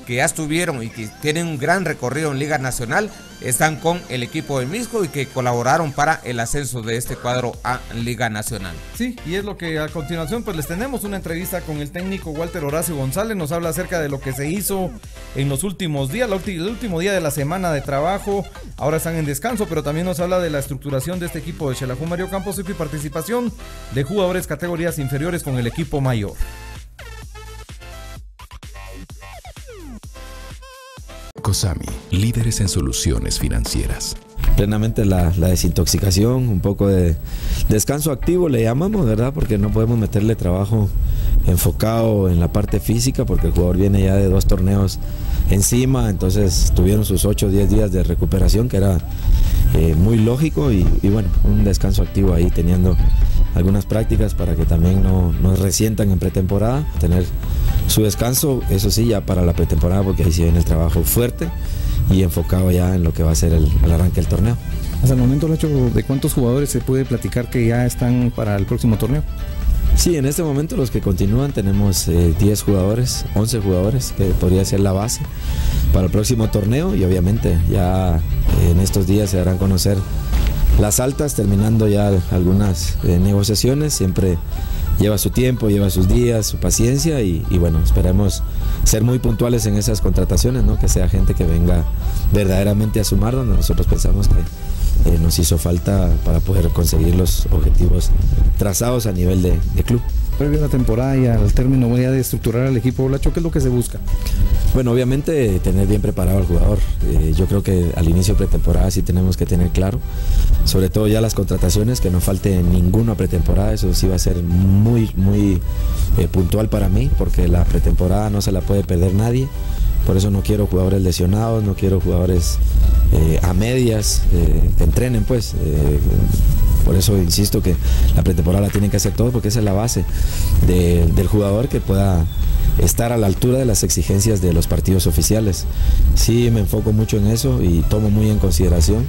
que ya estuvieron y que tienen un gran recorrido en Liga Nacional, están con el equipo de Misco y que colaboraron para el ascenso de este cuadro a Liga Nacional. Sí, y es lo que a continuación pues les tenemos una entrevista con el técnico Walter Horacio González. Nos habla acerca de lo que se hizo en los últimos días, el último día de la semana de trabajo. Ahora están en descanso, pero también nos habla de la estructuración de este equipo de Xelajú Mario Campos y participación de jugadores categorías inferiores con el equipo mayor. COSAMI, líderes en soluciones financieras. Plenamente la, la desintoxicación, un poco de descanso activo le llamamos, ¿verdad? Porque no podemos meterle trabajo enfocado en la parte física porque el jugador viene ya de dos torneos encima, entonces tuvieron sus ocho o diez días de recuperación, que era eh, muy lógico y, y bueno, un descanso activo ahí teniendo algunas prácticas para que también no nos resientan en pretemporada, tener su descanso, eso sí, ya para la pretemporada, porque ahí sí viene el trabajo fuerte y enfocado ya en lo que va a ser el, el arranque del torneo. Hasta el momento, Lacho, ¿de cuántos jugadores se puede platicar que ya están para el próximo torneo? Sí, en este momento los que continúan tenemos eh, diez jugadores, once jugadores, que podría ser la base para el próximo torneo y obviamente ya eh, en estos días se darán a conocer las altas, terminando ya algunas eh, negociaciones. Siempre lleva su tiempo, lleva sus días, su paciencia y, y bueno, esperemos ser muy puntuales en esas contrataciones, ¿no? Que sea gente que venga verdaderamente a sumar donde nosotros pensamos que eh, nos hizo falta para poder conseguir los objetivos trazados a nivel de, de club. Previo a la temporada y al término ya de estructurar al equipo, Lacho, ¿qué es lo que se busca? Bueno, obviamente tener bien preparado al jugador. Eh, yo creo que al inicio de pretemporada sí tenemos que tener claro, sobre todo ya las contrataciones, que no falte ninguno a pretemporada. Eso sí va a ser muy, muy eh, puntual para mí, porque la pretemporada no se la puede perder nadie. Por eso no quiero jugadores lesionados, no quiero jugadores eh, a medias, eh, que entrenen pues. Eh, por eso insisto que la pretemporada la tienen que hacer todos, porque esa es la base de, del jugador, que pueda estar a la altura de las exigencias de los partidos oficiales. Sí me enfoco mucho en eso y tomo muy en consideración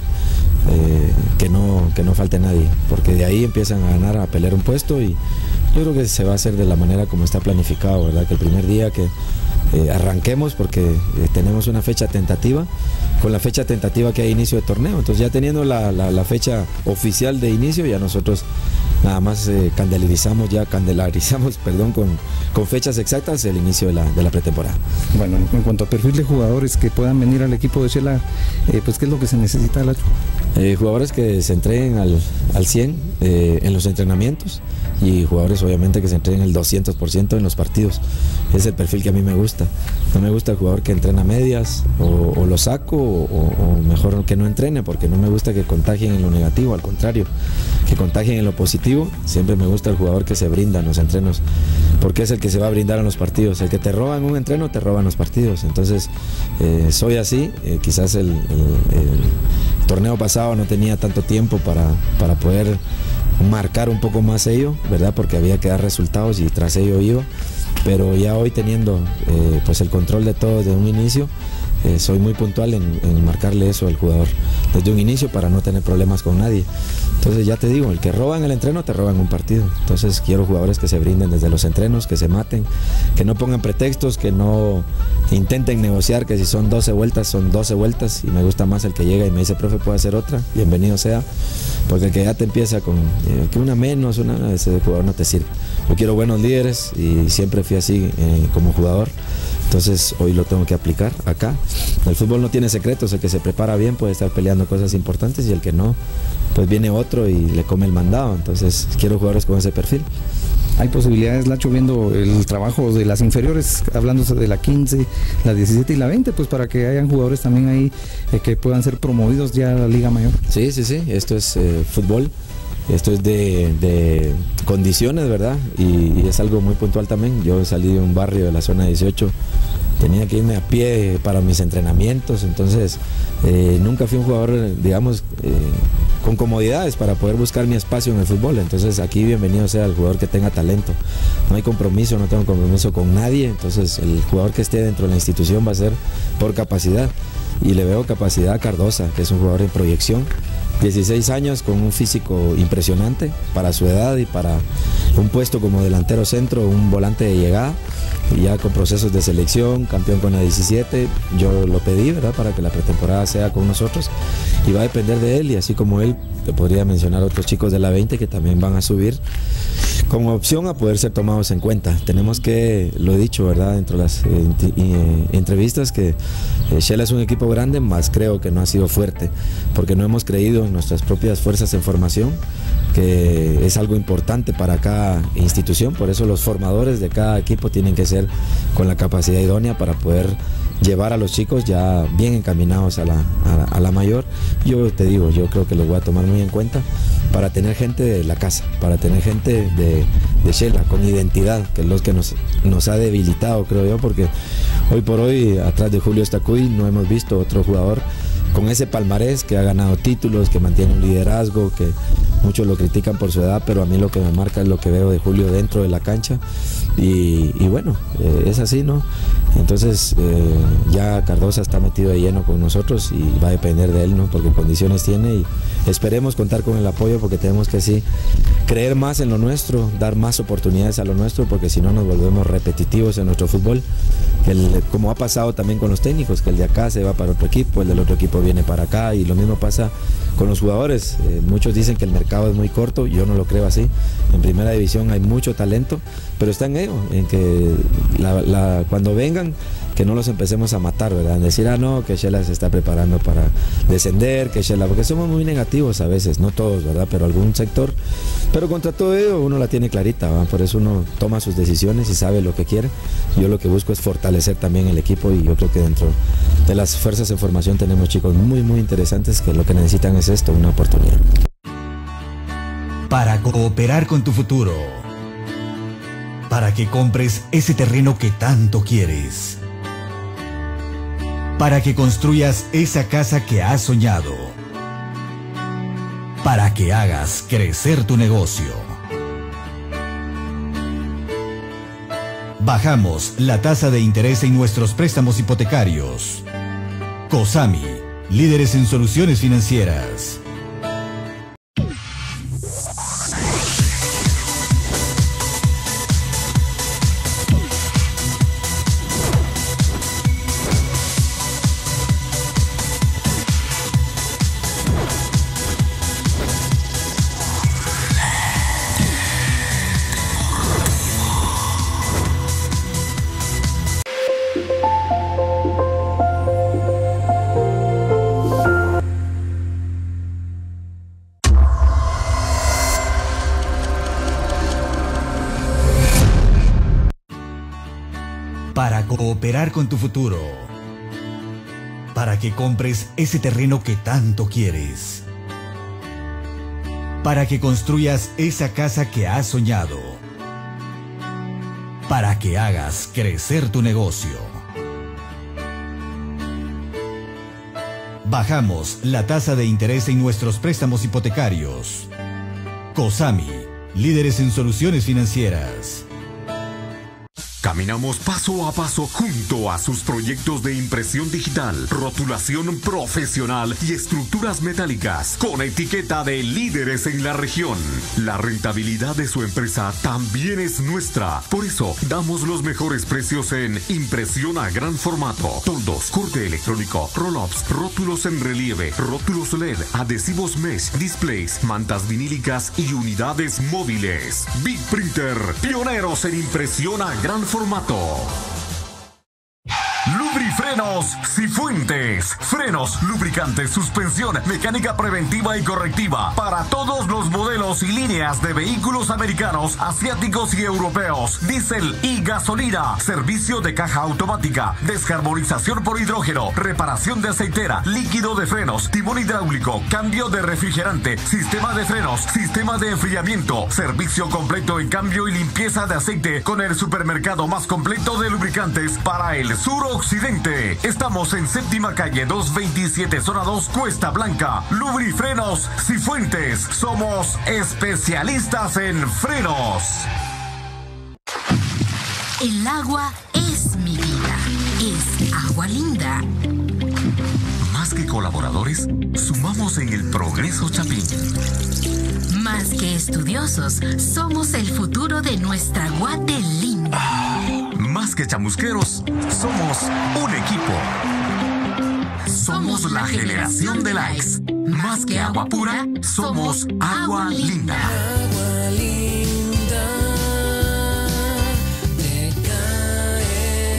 eh, que, no, que no falte nadie, porque de ahí empiezan a ganar, a pelear un puesto y yo creo que se va a hacer de la manera como está planificado, ¿verdad? Que el primer día que eh, arranquemos, porque eh, tenemos una fecha tentativa, con la fecha tentativa que hay inicio de torneo, entonces ya teniendo la, la, la fecha oficial de inicio, ya nosotros nada más eh, candelarizamos, ya candelarizamos, perdón, con, con fechas exactas el inicio de la, de la pretemporada. Bueno, en cuanto a perfil de jugadores que puedan venir al equipo de Xela, eh, pues ¿qué es lo que se necesita, Lacho? Eh, jugadores que se entreguen al, al cien eh, en los entrenamientos y jugadores obviamente que se entreguen el doscientos por ciento en los partidos. Es el perfil que a mí me gusta. No me gusta el jugador que entrena medias o, o lo saco o, o mejor que no entrene, porque no me gusta que contagien en lo negativo, al contrario, que contagien en lo positivo. Siempre me gusta el jugador que se brinda en los entrenos, porque es el que se va a brindar en los partidos. El que te roba en un entreno te roba en los partidos. Entonces eh, soy así. Eh, quizás el, el, el torneo pasado no tenía tanto tiempo para, para poder marcar un poco más ello, ¿verdad? Porque había que dar resultados y tras ello iba. Pero ya hoy teniendo eh, pues el control de todo desde un inicio, eh, soy muy puntual en, en marcarle eso al jugador desde un inicio para no tener problemas con nadie. Entonces ya te digo, el que roba en el entreno te roba en un partido. Entonces quiero jugadores que se brinden desde los entrenos, que se maten, que no pongan pretextos, que no intenten negociar, que si son doce vueltas, son doce vueltas, y me gusta más el que llega y me dice, profe, puede hacer otra, bienvenido sea, porque el que ya te empieza con eh, que una menos, una, ese jugador no te sirve. Yo quiero buenos líderes y siempre fui así eh, como jugador. Entonces hoy lo tengo que aplicar acá. El fútbol no tiene secretos, el que se prepara bien puede estar peleando cosas importantes y el que no, pues viene otro y le come el mandado. Entonces quiero jugadores con ese perfil. Hay posibilidades, Lacho, viendo el trabajo de las inferiores, hablándose de la quince, la diecisiete y la veinte, pues para que hayan jugadores también ahí eh, que puedan ser promovidos ya a la Liga Mayor. Sí, sí, sí, esto es eh, fútbol. Esto es de, de condiciones, ¿verdad? Y, y es algo muy puntual también. Yo salí de un barrio de la zona dieciocho, tenía que irme a pie para mis entrenamientos, entonces eh, nunca fui un jugador, digamos, eh, con comodidades para poder buscar mi espacio en el fútbol. Entonces aquí bienvenido sea el jugador que tenga talento. No hay compromiso, no tengo compromiso con nadie, entonces el jugador que esté dentro de la institución va a ser por capacidad. Y le veo capacidad a Cardosa, que es un jugador en proyección, dieciséis años con un físico impresionante para su edad y para un puesto como delantero centro, un volante de llegada, y ya con procesos de selección, campeón con la diecisiete. Yo lo pedí, ¿verdad?, para que la pretemporada sea con nosotros, y va a depender de él, y así como él, te podría mencionar otros chicos de la veinte que también van a subir con opción a poder ser tomados en cuenta. Tenemos que, lo he dicho, ¿verdad?, dentro de las eh, eh, entrevistas, que eh, Shela es un equipo grande, más creo que no ha sido fuerte, porque no hemos creído en nuestras propias fuerzas en formación, que es algo importante para cada institución. Por eso los formadores de cada equipo tienen que ser con la capacidad idónea para poder llevar a los chicos ya bien encaminados a la, a la, a la mayor. Yo te digo, yo creo que los voy a tomar muy en cuenta para tener gente de la casa, para tener gente de, de Shela con identidad, que es lo que nos, nos ha debilitado, creo yo, porque hoy por hoy atrás de Julio Estacuy no hemos visto otro jugador con ese palmarés, que ha ganado títulos, que mantiene un liderazgo, que muchos lo critican por su edad, pero a mí lo que me marca es lo que veo de Julio dentro de la cancha, y, y bueno, eh, es así, ¿no? Entonces eh, ya Cardosa está metido de lleno con nosotros y va a depender de él, ¿no?, porque condiciones tiene, y esperemos contar con el apoyo, porque tenemos que sí creer más en lo nuestro, dar más oportunidades a lo nuestro, porque si no nos volvemos repetitivos en nuestro fútbol, el, como ha pasado también con los técnicos, que el de acá se va para otro equipo, el del otro equipo viene para acá, y lo mismo pasa con los jugadores. Eh, muchos dicen que el mercado es muy corto, yo no lo creo así. En primera división hay mucho talento, pero está en ello, en que la, la, cuando vengan, que no los empecemos a matar, ¿verdad? En decir, ah, no, que Shela se está preparando para descender, que Shela, porque somos muy negativos a veces, no todos, ¿verdad?, pero algún sector. Pero contra todo ello uno la tiene clarita, ¿verdad? Por eso uno toma sus decisiones y sabe lo que quiere. Yo lo que busco es fortalecer también el equipo, y yo creo que dentro de las fuerzas en formación tenemos chicos muy, muy interesantes que lo que necesitan es esto, una oportunidad. Para cooperar con tu futuro. Para que compres ese terreno que tanto quieres. Para que construyas esa casa que has soñado. Para que hagas crecer tu negocio. Bajamos la tasa de interés en nuestros préstamos hipotecarios. COSAMI, líderes en soluciones financieras. Para cooperar con tu futuro. Para que compres ese terreno que tanto quieres. Para que construyas esa casa que has soñado. Para que hagas crecer tu negocio. Bajamos la tasa de interés en nuestros préstamos hipotecarios. COSAMI, líderes en soluciones financieras. Caminamos paso a paso junto a sus proyectos de impresión digital, rotulación profesional y estructuras metálicas con etiqueta de líderes en la región. La rentabilidad de su empresa también es nuestra. Por eso damos los mejores precios en impresión a gran formato, toldos, corte electrónico, roll-ups, rótulos en relieve, rótulos L E D, adhesivos mesh, displays, mantas vinílicas y unidades móviles. Big Printer, pioneros en impresión a gran formato. formato. Lubrifrenos Cifuentes. Frenos, lubricantes, suspensión, mecánica preventiva y correctiva para todos los modelos y líneas de vehículos americanos, asiáticos y europeos. Diésel y gasolina. Servicio de caja automática, descarbonización por hidrógeno, reparación de aceitera, líquido de frenos, timón hidráulico, cambio de refrigerante, sistema de frenos, sistema de enfriamiento, servicio completo en cambio y limpieza de aceite con el supermercado más completo de lubricantes para el sur occidente. Estamos en séptima calle doscientos veintisiete, zona dos, Cuesta Blanca. Lubrifrenos Cifuentes. Somos especialistas en frenos. El agua es mi vida. Es agua linda. Más Más que colaboradores, sumamos en el progreso Chapín. Más que estudiosos, somos el futuro de nuestra Guate linda. Más que chamusqueros, somos un equipo. Somos la generación de likes. Más que agua pura, somos agua linda. Agua linda, te cae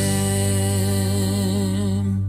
bien.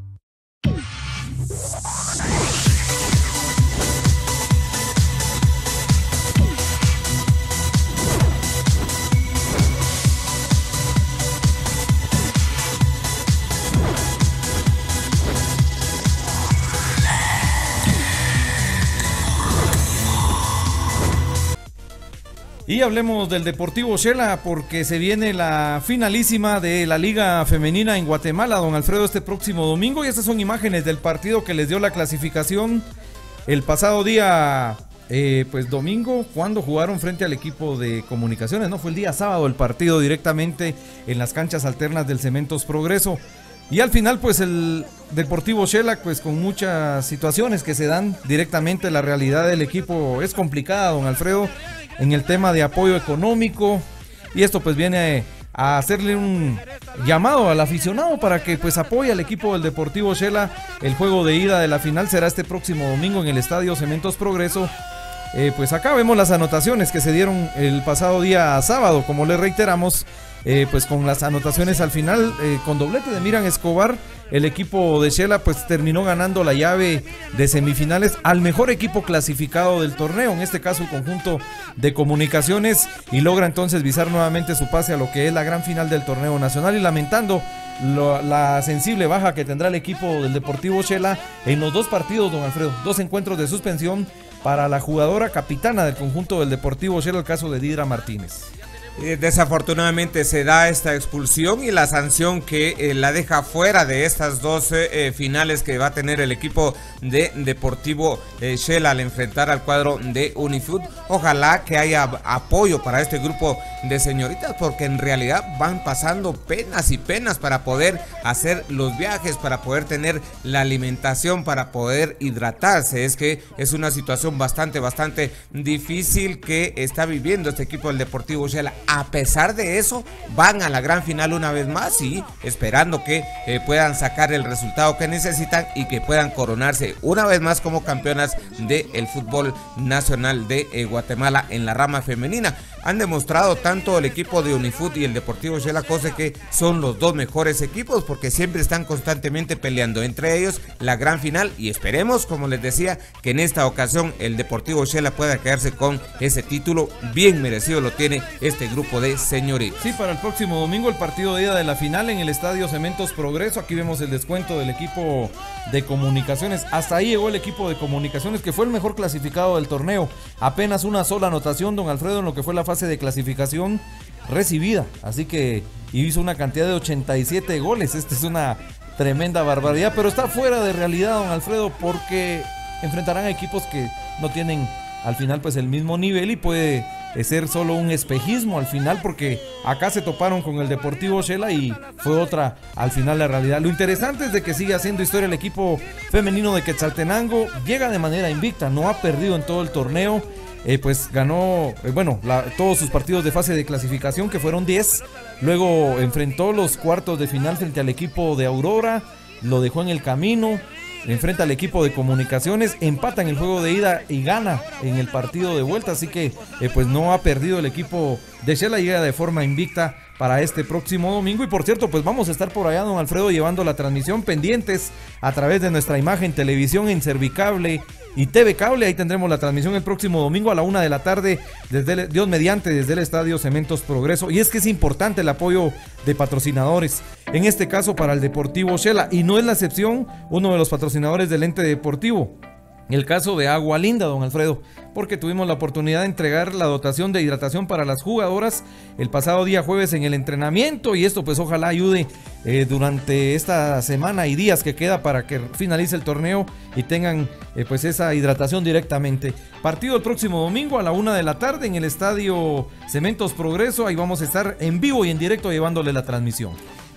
Y hablemos del Deportivo Xela porque se viene la finalísima de la Liga Femenina en Guatemala, don Alfredo, este próximo domingo. Y estas son imágenes del partido que les dio la clasificación el pasado día, eh, pues domingo, cuando jugaron frente al equipo de Comunicaciones, ¿no? Fue el día sábado el partido directamente en las canchas alternas del Cementos Progreso. Y al final, pues el Deportivo Xela, pues con muchas situaciones que se dan directamente, la realidad del equipo es complicada, don Alfredo, en el tema de apoyo económico, y esto pues viene a hacerle un llamado al aficionado para que pues apoye al equipo del Deportivo Xela. El juego de ida de la final será este próximo domingo en el Estadio Cementos Progreso. Eh, pues acá vemos las anotaciones que se dieron el pasado día sábado, como le reiteramos, eh, pues con las anotaciones al final, eh, con doblete de Miran Escobar, el equipo de Xela pues terminó ganando la llave de semifinales al mejor equipo clasificado del torneo, en este caso el conjunto de Comunicaciones, y logra entonces visar nuevamente su pase a lo que es la gran final del torneo nacional, y lamentando lo, la sensible baja que tendrá el equipo del Deportivo Xela en los dos partidos, don Alfredo, dos encuentros de suspensión para la jugadora capitana del conjunto del Deportivo Xela, el caso de Didra Martínez. Desafortunadamente se da esta expulsión y la sanción que eh, la deja fuera de estas dos eh, finales que va a tener el equipo de Deportivo eh, Xela al enfrentar al cuadro de Unifood. Ojalá que haya apoyo para este grupo de señoritas, porque en realidad van pasando penas y penas para poder hacer los viajes, para poder tener la alimentación, para poder hidratarse. Es que es una situación bastante, bastante difícil que está viviendo este equipo del Deportivo Xela. A pesar de eso, van a la gran final una vez más y esperando que eh, puedan sacar el resultado que necesitan y que puedan coronarse una vez más como campeonas del fútbol nacional de eh, Guatemala en la rama femenina. Han demostrado tanto el equipo de Unifood y el Deportivo Xela Cose que son los dos mejores equipos, porque siempre están constantemente peleando entre ellos la gran final, y esperemos, como les decía, que en esta ocasión el Deportivo Xela pueda quedarse con ese título. Bien merecido lo tiene este grupo de señoritas. Sí, para el próximo domingo el partido de ida de la final en el Estadio Cementos Progreso. Aquí vemos el descuento del equipo de Comunicaciones. Hasta ahí llegó el equipo de Comunicaciones, que fue el mejor clasificado del torneo. Apenas una sola anotación, don Alfredo, en lo que fue la fase de clasificación recibida. Así que hizo una cantidad de ochenta y siete goles. Esta es una tremenda barbaridad, pero está fuera de realidad, don Alfredo, porque enfrentarán a equipos que no tienen al final pues el mismo nivel, y puede ser solo un espejismo al final, porque acá se toparon con el Deportivo Xela y fue otra al final la realidad. Lo interesante es de que sigue haciendo historia el equipo femenino de Quetzaltenango. Llega de manera invicta, no ha perdido en todo el torneo. Eh, pues ganó, eh, bueno, la, todos sus partidos de fase de clasificación, que fueron diez. Luego enfrentó los cuartos de final frente al equipo de Aurora, lo dejó en el camino. Enfrenta al equipo de Comunicaciones, empata en el juego de ida y gana en el partido de vuelta. Así que eh, pues no ha perdido el equipo de Xela, llega de forma invicta para este próximo domingo. Y por cierto, pues vamos a estar por allá, don Alfredo, llevando la transmisión, pendientes a través de nuestra imagen televisión en Servicable y T V Cable. Ahí tendremos la transmisión el próximo domingo a la una de la tarde, desde el, Dios mediante, desde el Estadio Cementos Progreso. Y es que es importante el apoyo de patrocinadores, en este caso para el Deportivo Xela, y no es la excepción uno de los patrocinadores del ente deportivo, el caso de Agua Linda, don Alfredo, porque tuvimos la oportunidad de entregar la dotación de hidratación para las jugadoras el pasado día jueves en el entrenamiento, y esto pues ojalá ayude eh, durante esta semana y días que queda para que finalice el torneo y tengan eh, pues esa hidratación directamente. Partido el próximo domingo a la una de la tarde en el Estadio Cementos Progreso. Ahí vamos a estar en vivo y en directo llevándole la transmisión.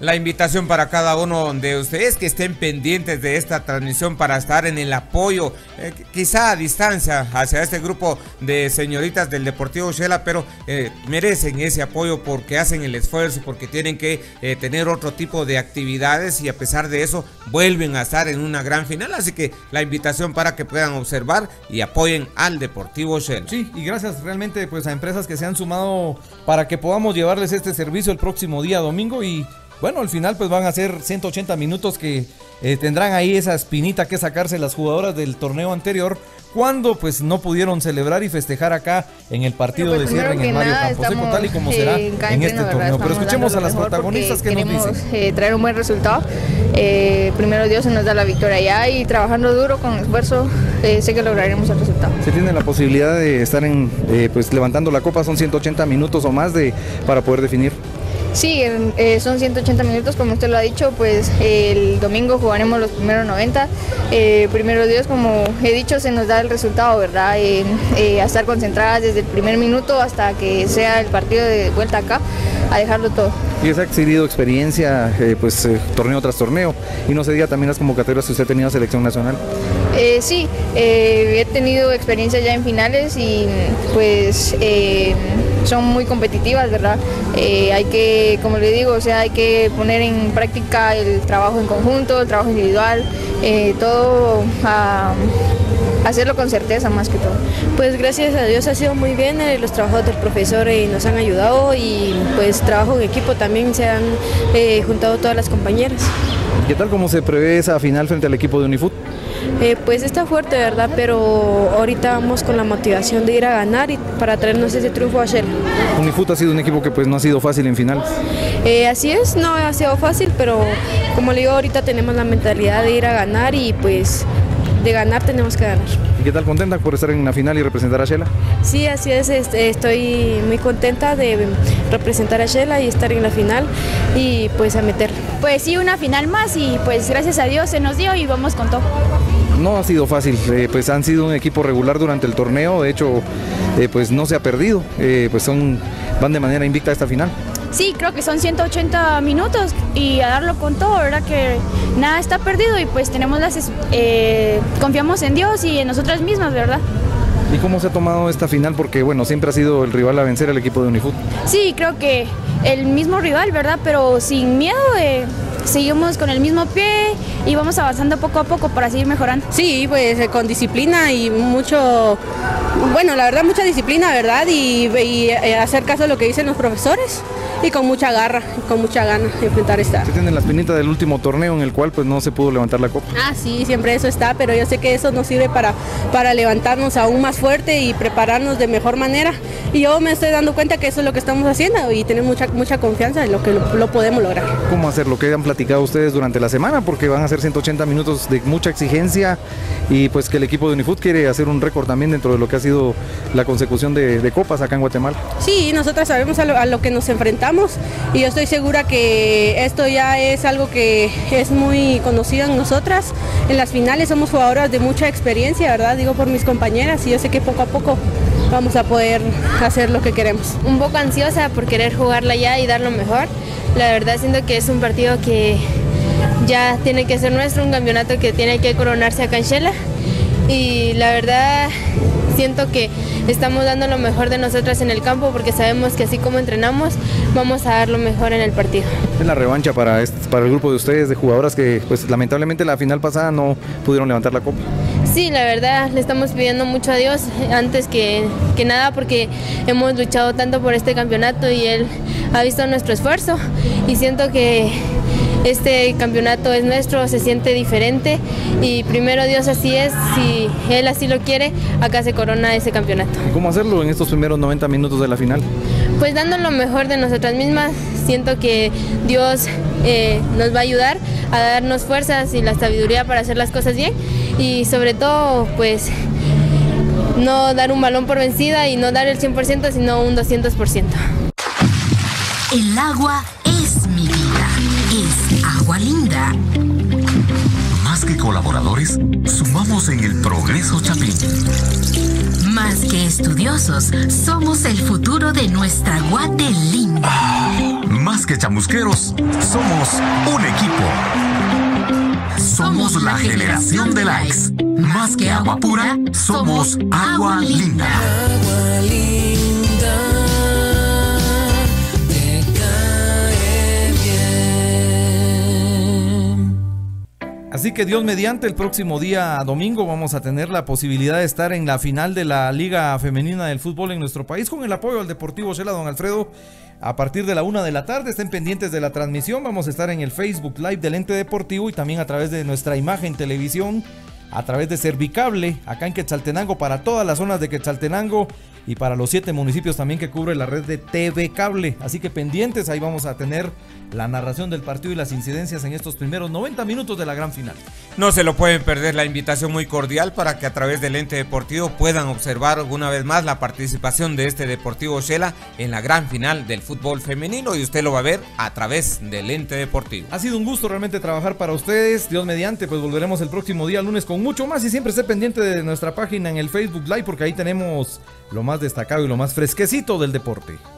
La invitación para cada uno de ustedes que estén pendientes de esta transmisión para estar en el apoyo, eh, quizá a distancia, hacia este grupo de señoritas del Deportivo Shela, pero eh, merecen ese apoyo porque hacen el esfuerzo, porque tienen que eh, tener otro tipo de actividades y a pesar de eso vuelven a estar en una gran final. Así que la invitación para que puedan observar y apoyen al Deportivo Shela. Sí, y gracias realmente pues a empresas que se han sumado para que podamos llevarles este servicio el próximo día domingo y bueno, al final pues van a ser ciento ochenta minutos que eh, tendrán ahí esa espinita que sacarse las jugadoras del torneo anterior cuando pues no pudieron celebrar y festejar acá en el partido bueno, pues, de cierre en el Mario Camposeco, tal y como será eh, en este pleno, torneo. Pero escuchemos a las protagonistas que nos queremos, dicen. Eh, traer un buen resultado. Eh, primero Dios se nos da la victoria ya y trabajando duro con esfuerzo eh, sé que lograremos el resultado. Se tiene la posibilidad de estar en eh, pues levantando la copa, son ciento ochenta minutos o más de para poder definir. Sí, eh, son ciento ochenta minutos, como usted lo ha dicho, pues eh, el domingo jugaremos los primeros noventa. Eh, primero Dios, como he dicho, se nos da el resultado, ¿verdad? Eh, eh, a estar concentradas desde el primer minuto hasta que sea el partido de vuelta acá, a dejarlo todo. Y se ha adquirido experiencia, eh, pues eh, torneo tras torneo, y no se diga también las convocatorias que usted ha tenido a selección nacional. Eh, sí, eh, he tenido experiencia ya en finales y pues eh, son muy competitivas, ¿verdad? Eh, hay que, como le digo, o sea, hay que poner en práctica el trabajo en conjunto, el trabajo individual, eh, todo a hacerlo con certeza más que todo. Pues gracias a Dios ha sido muy bien, eh, los trabajos del profesor eh, nos han ayudado y pues trabajo en equipo también se han eh, juntado todas las compañeras. ¿Qué tal cómo se prevé esa final frente al equipo de Unifut? Eh, pues está fuerte, ¿verdad? Pero ahorita vamos con la motivación de ir a ganar y para traernos ese triunfo a Shela. Unifut ha sido un equipo que pues no ha sido fácil en finales. Eh, así es, no ha sido fácil, pero como le digo, ahorita tenemos la mentalidad de ir a ganar y pues de ganar tenemos que ganar. ¿Y qué tal, contenta por estar en la final y representar a Shela? Sí, así es, estoy muy contenta de representar a Shela y estar en la final y pues a meter. Pues sí, una final más y pues gracias a Dios se nos dio y vamos con todo. No ha sido fácil, eh, pues han sido un equipo regular durante el torneo, de hecho eh, pues no se ha perdido, eh, pues son, van de manera invicta a esta final. Sí, creo que son ciento ochenta minutos y a darlo con todo, ¿verdad? Que nada está perdido y pues tenemos las, eh, confiamos en Dios y en nosotras mismas, ¿verdad? ¿Y cómo se ha tomado esta final? Porque bueno, siempre ha sido el rival a vencer al equipo de Unifut. Sí, creo que el mismo rival, ¿verdad? Pero sin miedo, eh, seguimos con el mismo pie y vamos avanzando poco a poco para seguir mejorando. Sí, pues eh, con disciplina y mucho, bueno, la verdad mucha disciplina, ¿verdad? Y, y eh, hacer caso a lo que dicen los profesores. Y con mucha garra, con mucha gana de enfrentar esta. Se tiene la espinita del último torneo en el cual pues no se pudo levantar la copa. Ah, sí, siempre eso está, pero yo sé que eso nos sirve para, para levantarnos aún más fuerte y prepararnos de mejor manera. Y yo me estoy dando cuenta que eso es lo que estamos haciendo y tener mucha, mucha confianza en lo que lo, lo podemos lograr. ¿Cómo hacer lo que han platicado ustedes durante la semana? Porque van a ser ciento ochenta minutos de mucha exigencia y pues que el equipo de Unifut quiere hacer un récord también dentro de lo que ha sido la consecución de, de copas acá en Guatemala. Sí, nosotros sabemos a lo, a lo que nos enfrentamos. Y yo estoy segura que esto ya es algo que es muy conocido en nosotras. En las finales somos jugadoras de mucha experiencia, ¿verdad? Digo por mis compañeras y yo sé que poco a poco vamos a poder hacer lo que queremos. Un poco ansiosa por querer jugarla ya y dar lo mejor. La verdad siento que es un partido que ya tiene que ser nuestro, un campeonato que tiene que coronarse acá en Shela. Y la verdad siento que estamos dando lo mejor de nosotras en el campo porque sabemos que así como entrenamos vamos a dar lo mejor en el partido. Es la revancha para, este, para el grupo de ustedes de jugadoras que pues lamentablemente la final pasada no pudieron levantar la copa. Sí, la verdad le estamos pidiendo mucho a Dios antes que, que nada porque hemos luchado tanto por este campeonato y Él ha visto nuestro esfuerzo y siento que este campeonato es nuestro, se siente diferente y primero Dios así es, si Él así lo quiere, acá se corona ese campeonato. ¿Cómo hacerlo en estos primeros noventa minutos de la final? Pues dando lo mejor de nosotras mismas, siento que Dios eh, nos va a ayudar a darnos fuerzas y la sabiduría para hacer las cosas bien y sobre todo pues no dar un balón por vencida y no dar el cien por ciento sino un doscientos por ciento. El agua es mi vida, es Agua Linda. Más que colaboradores, sumamos en el progreso Chapín. Más Más que estudiosos, somos el futuro de nuestra Guate linda. Ah, más que chamusqueros, somos un equipo. Somos la generación de likes. Más que agua pura, somos agua linda. Agua linda, te cae bien. Así que Dios mediante, el próximo día domingo vamos a tener la posibilidad de estar en la final de la Liga Femenina del Fútbol en nuestro país con el apoyo al Deportivo Shela, don Alfredo. A partir de la una de la tarde, estén pendientes de la transmisión. Vamos a estar en el Facebook Live del Ente Deportivo y también a través de nuestra imagen televisión, a través de Servicable, acá en Quetzaltenango, para todas las zonas de Quetzaltenango y para los siete municipios también que cubre la red de T V Cable. Así que pendientes, ahí vamos a tener la narración del partido y las incidencias en estos primeros noventa minutos de la gran final. No se lo pueden perder, la invitación muy cordial para que a través del Ente Deportivo puedan observar una vez más la participación de este Deportivo Shela en la gran final del fútbol femenino, y usted lo va a ver a través del Ente Deportivo. Ha sido un gusto realmente trabajar para ustedes. Dios mediante, pues volveremos el próximo día lunes con mucho más, y siempre esté pendiente de nuestra página en el Facebook Live porque ahí tenemos lo más destacado y lo más fresquecito del deporte.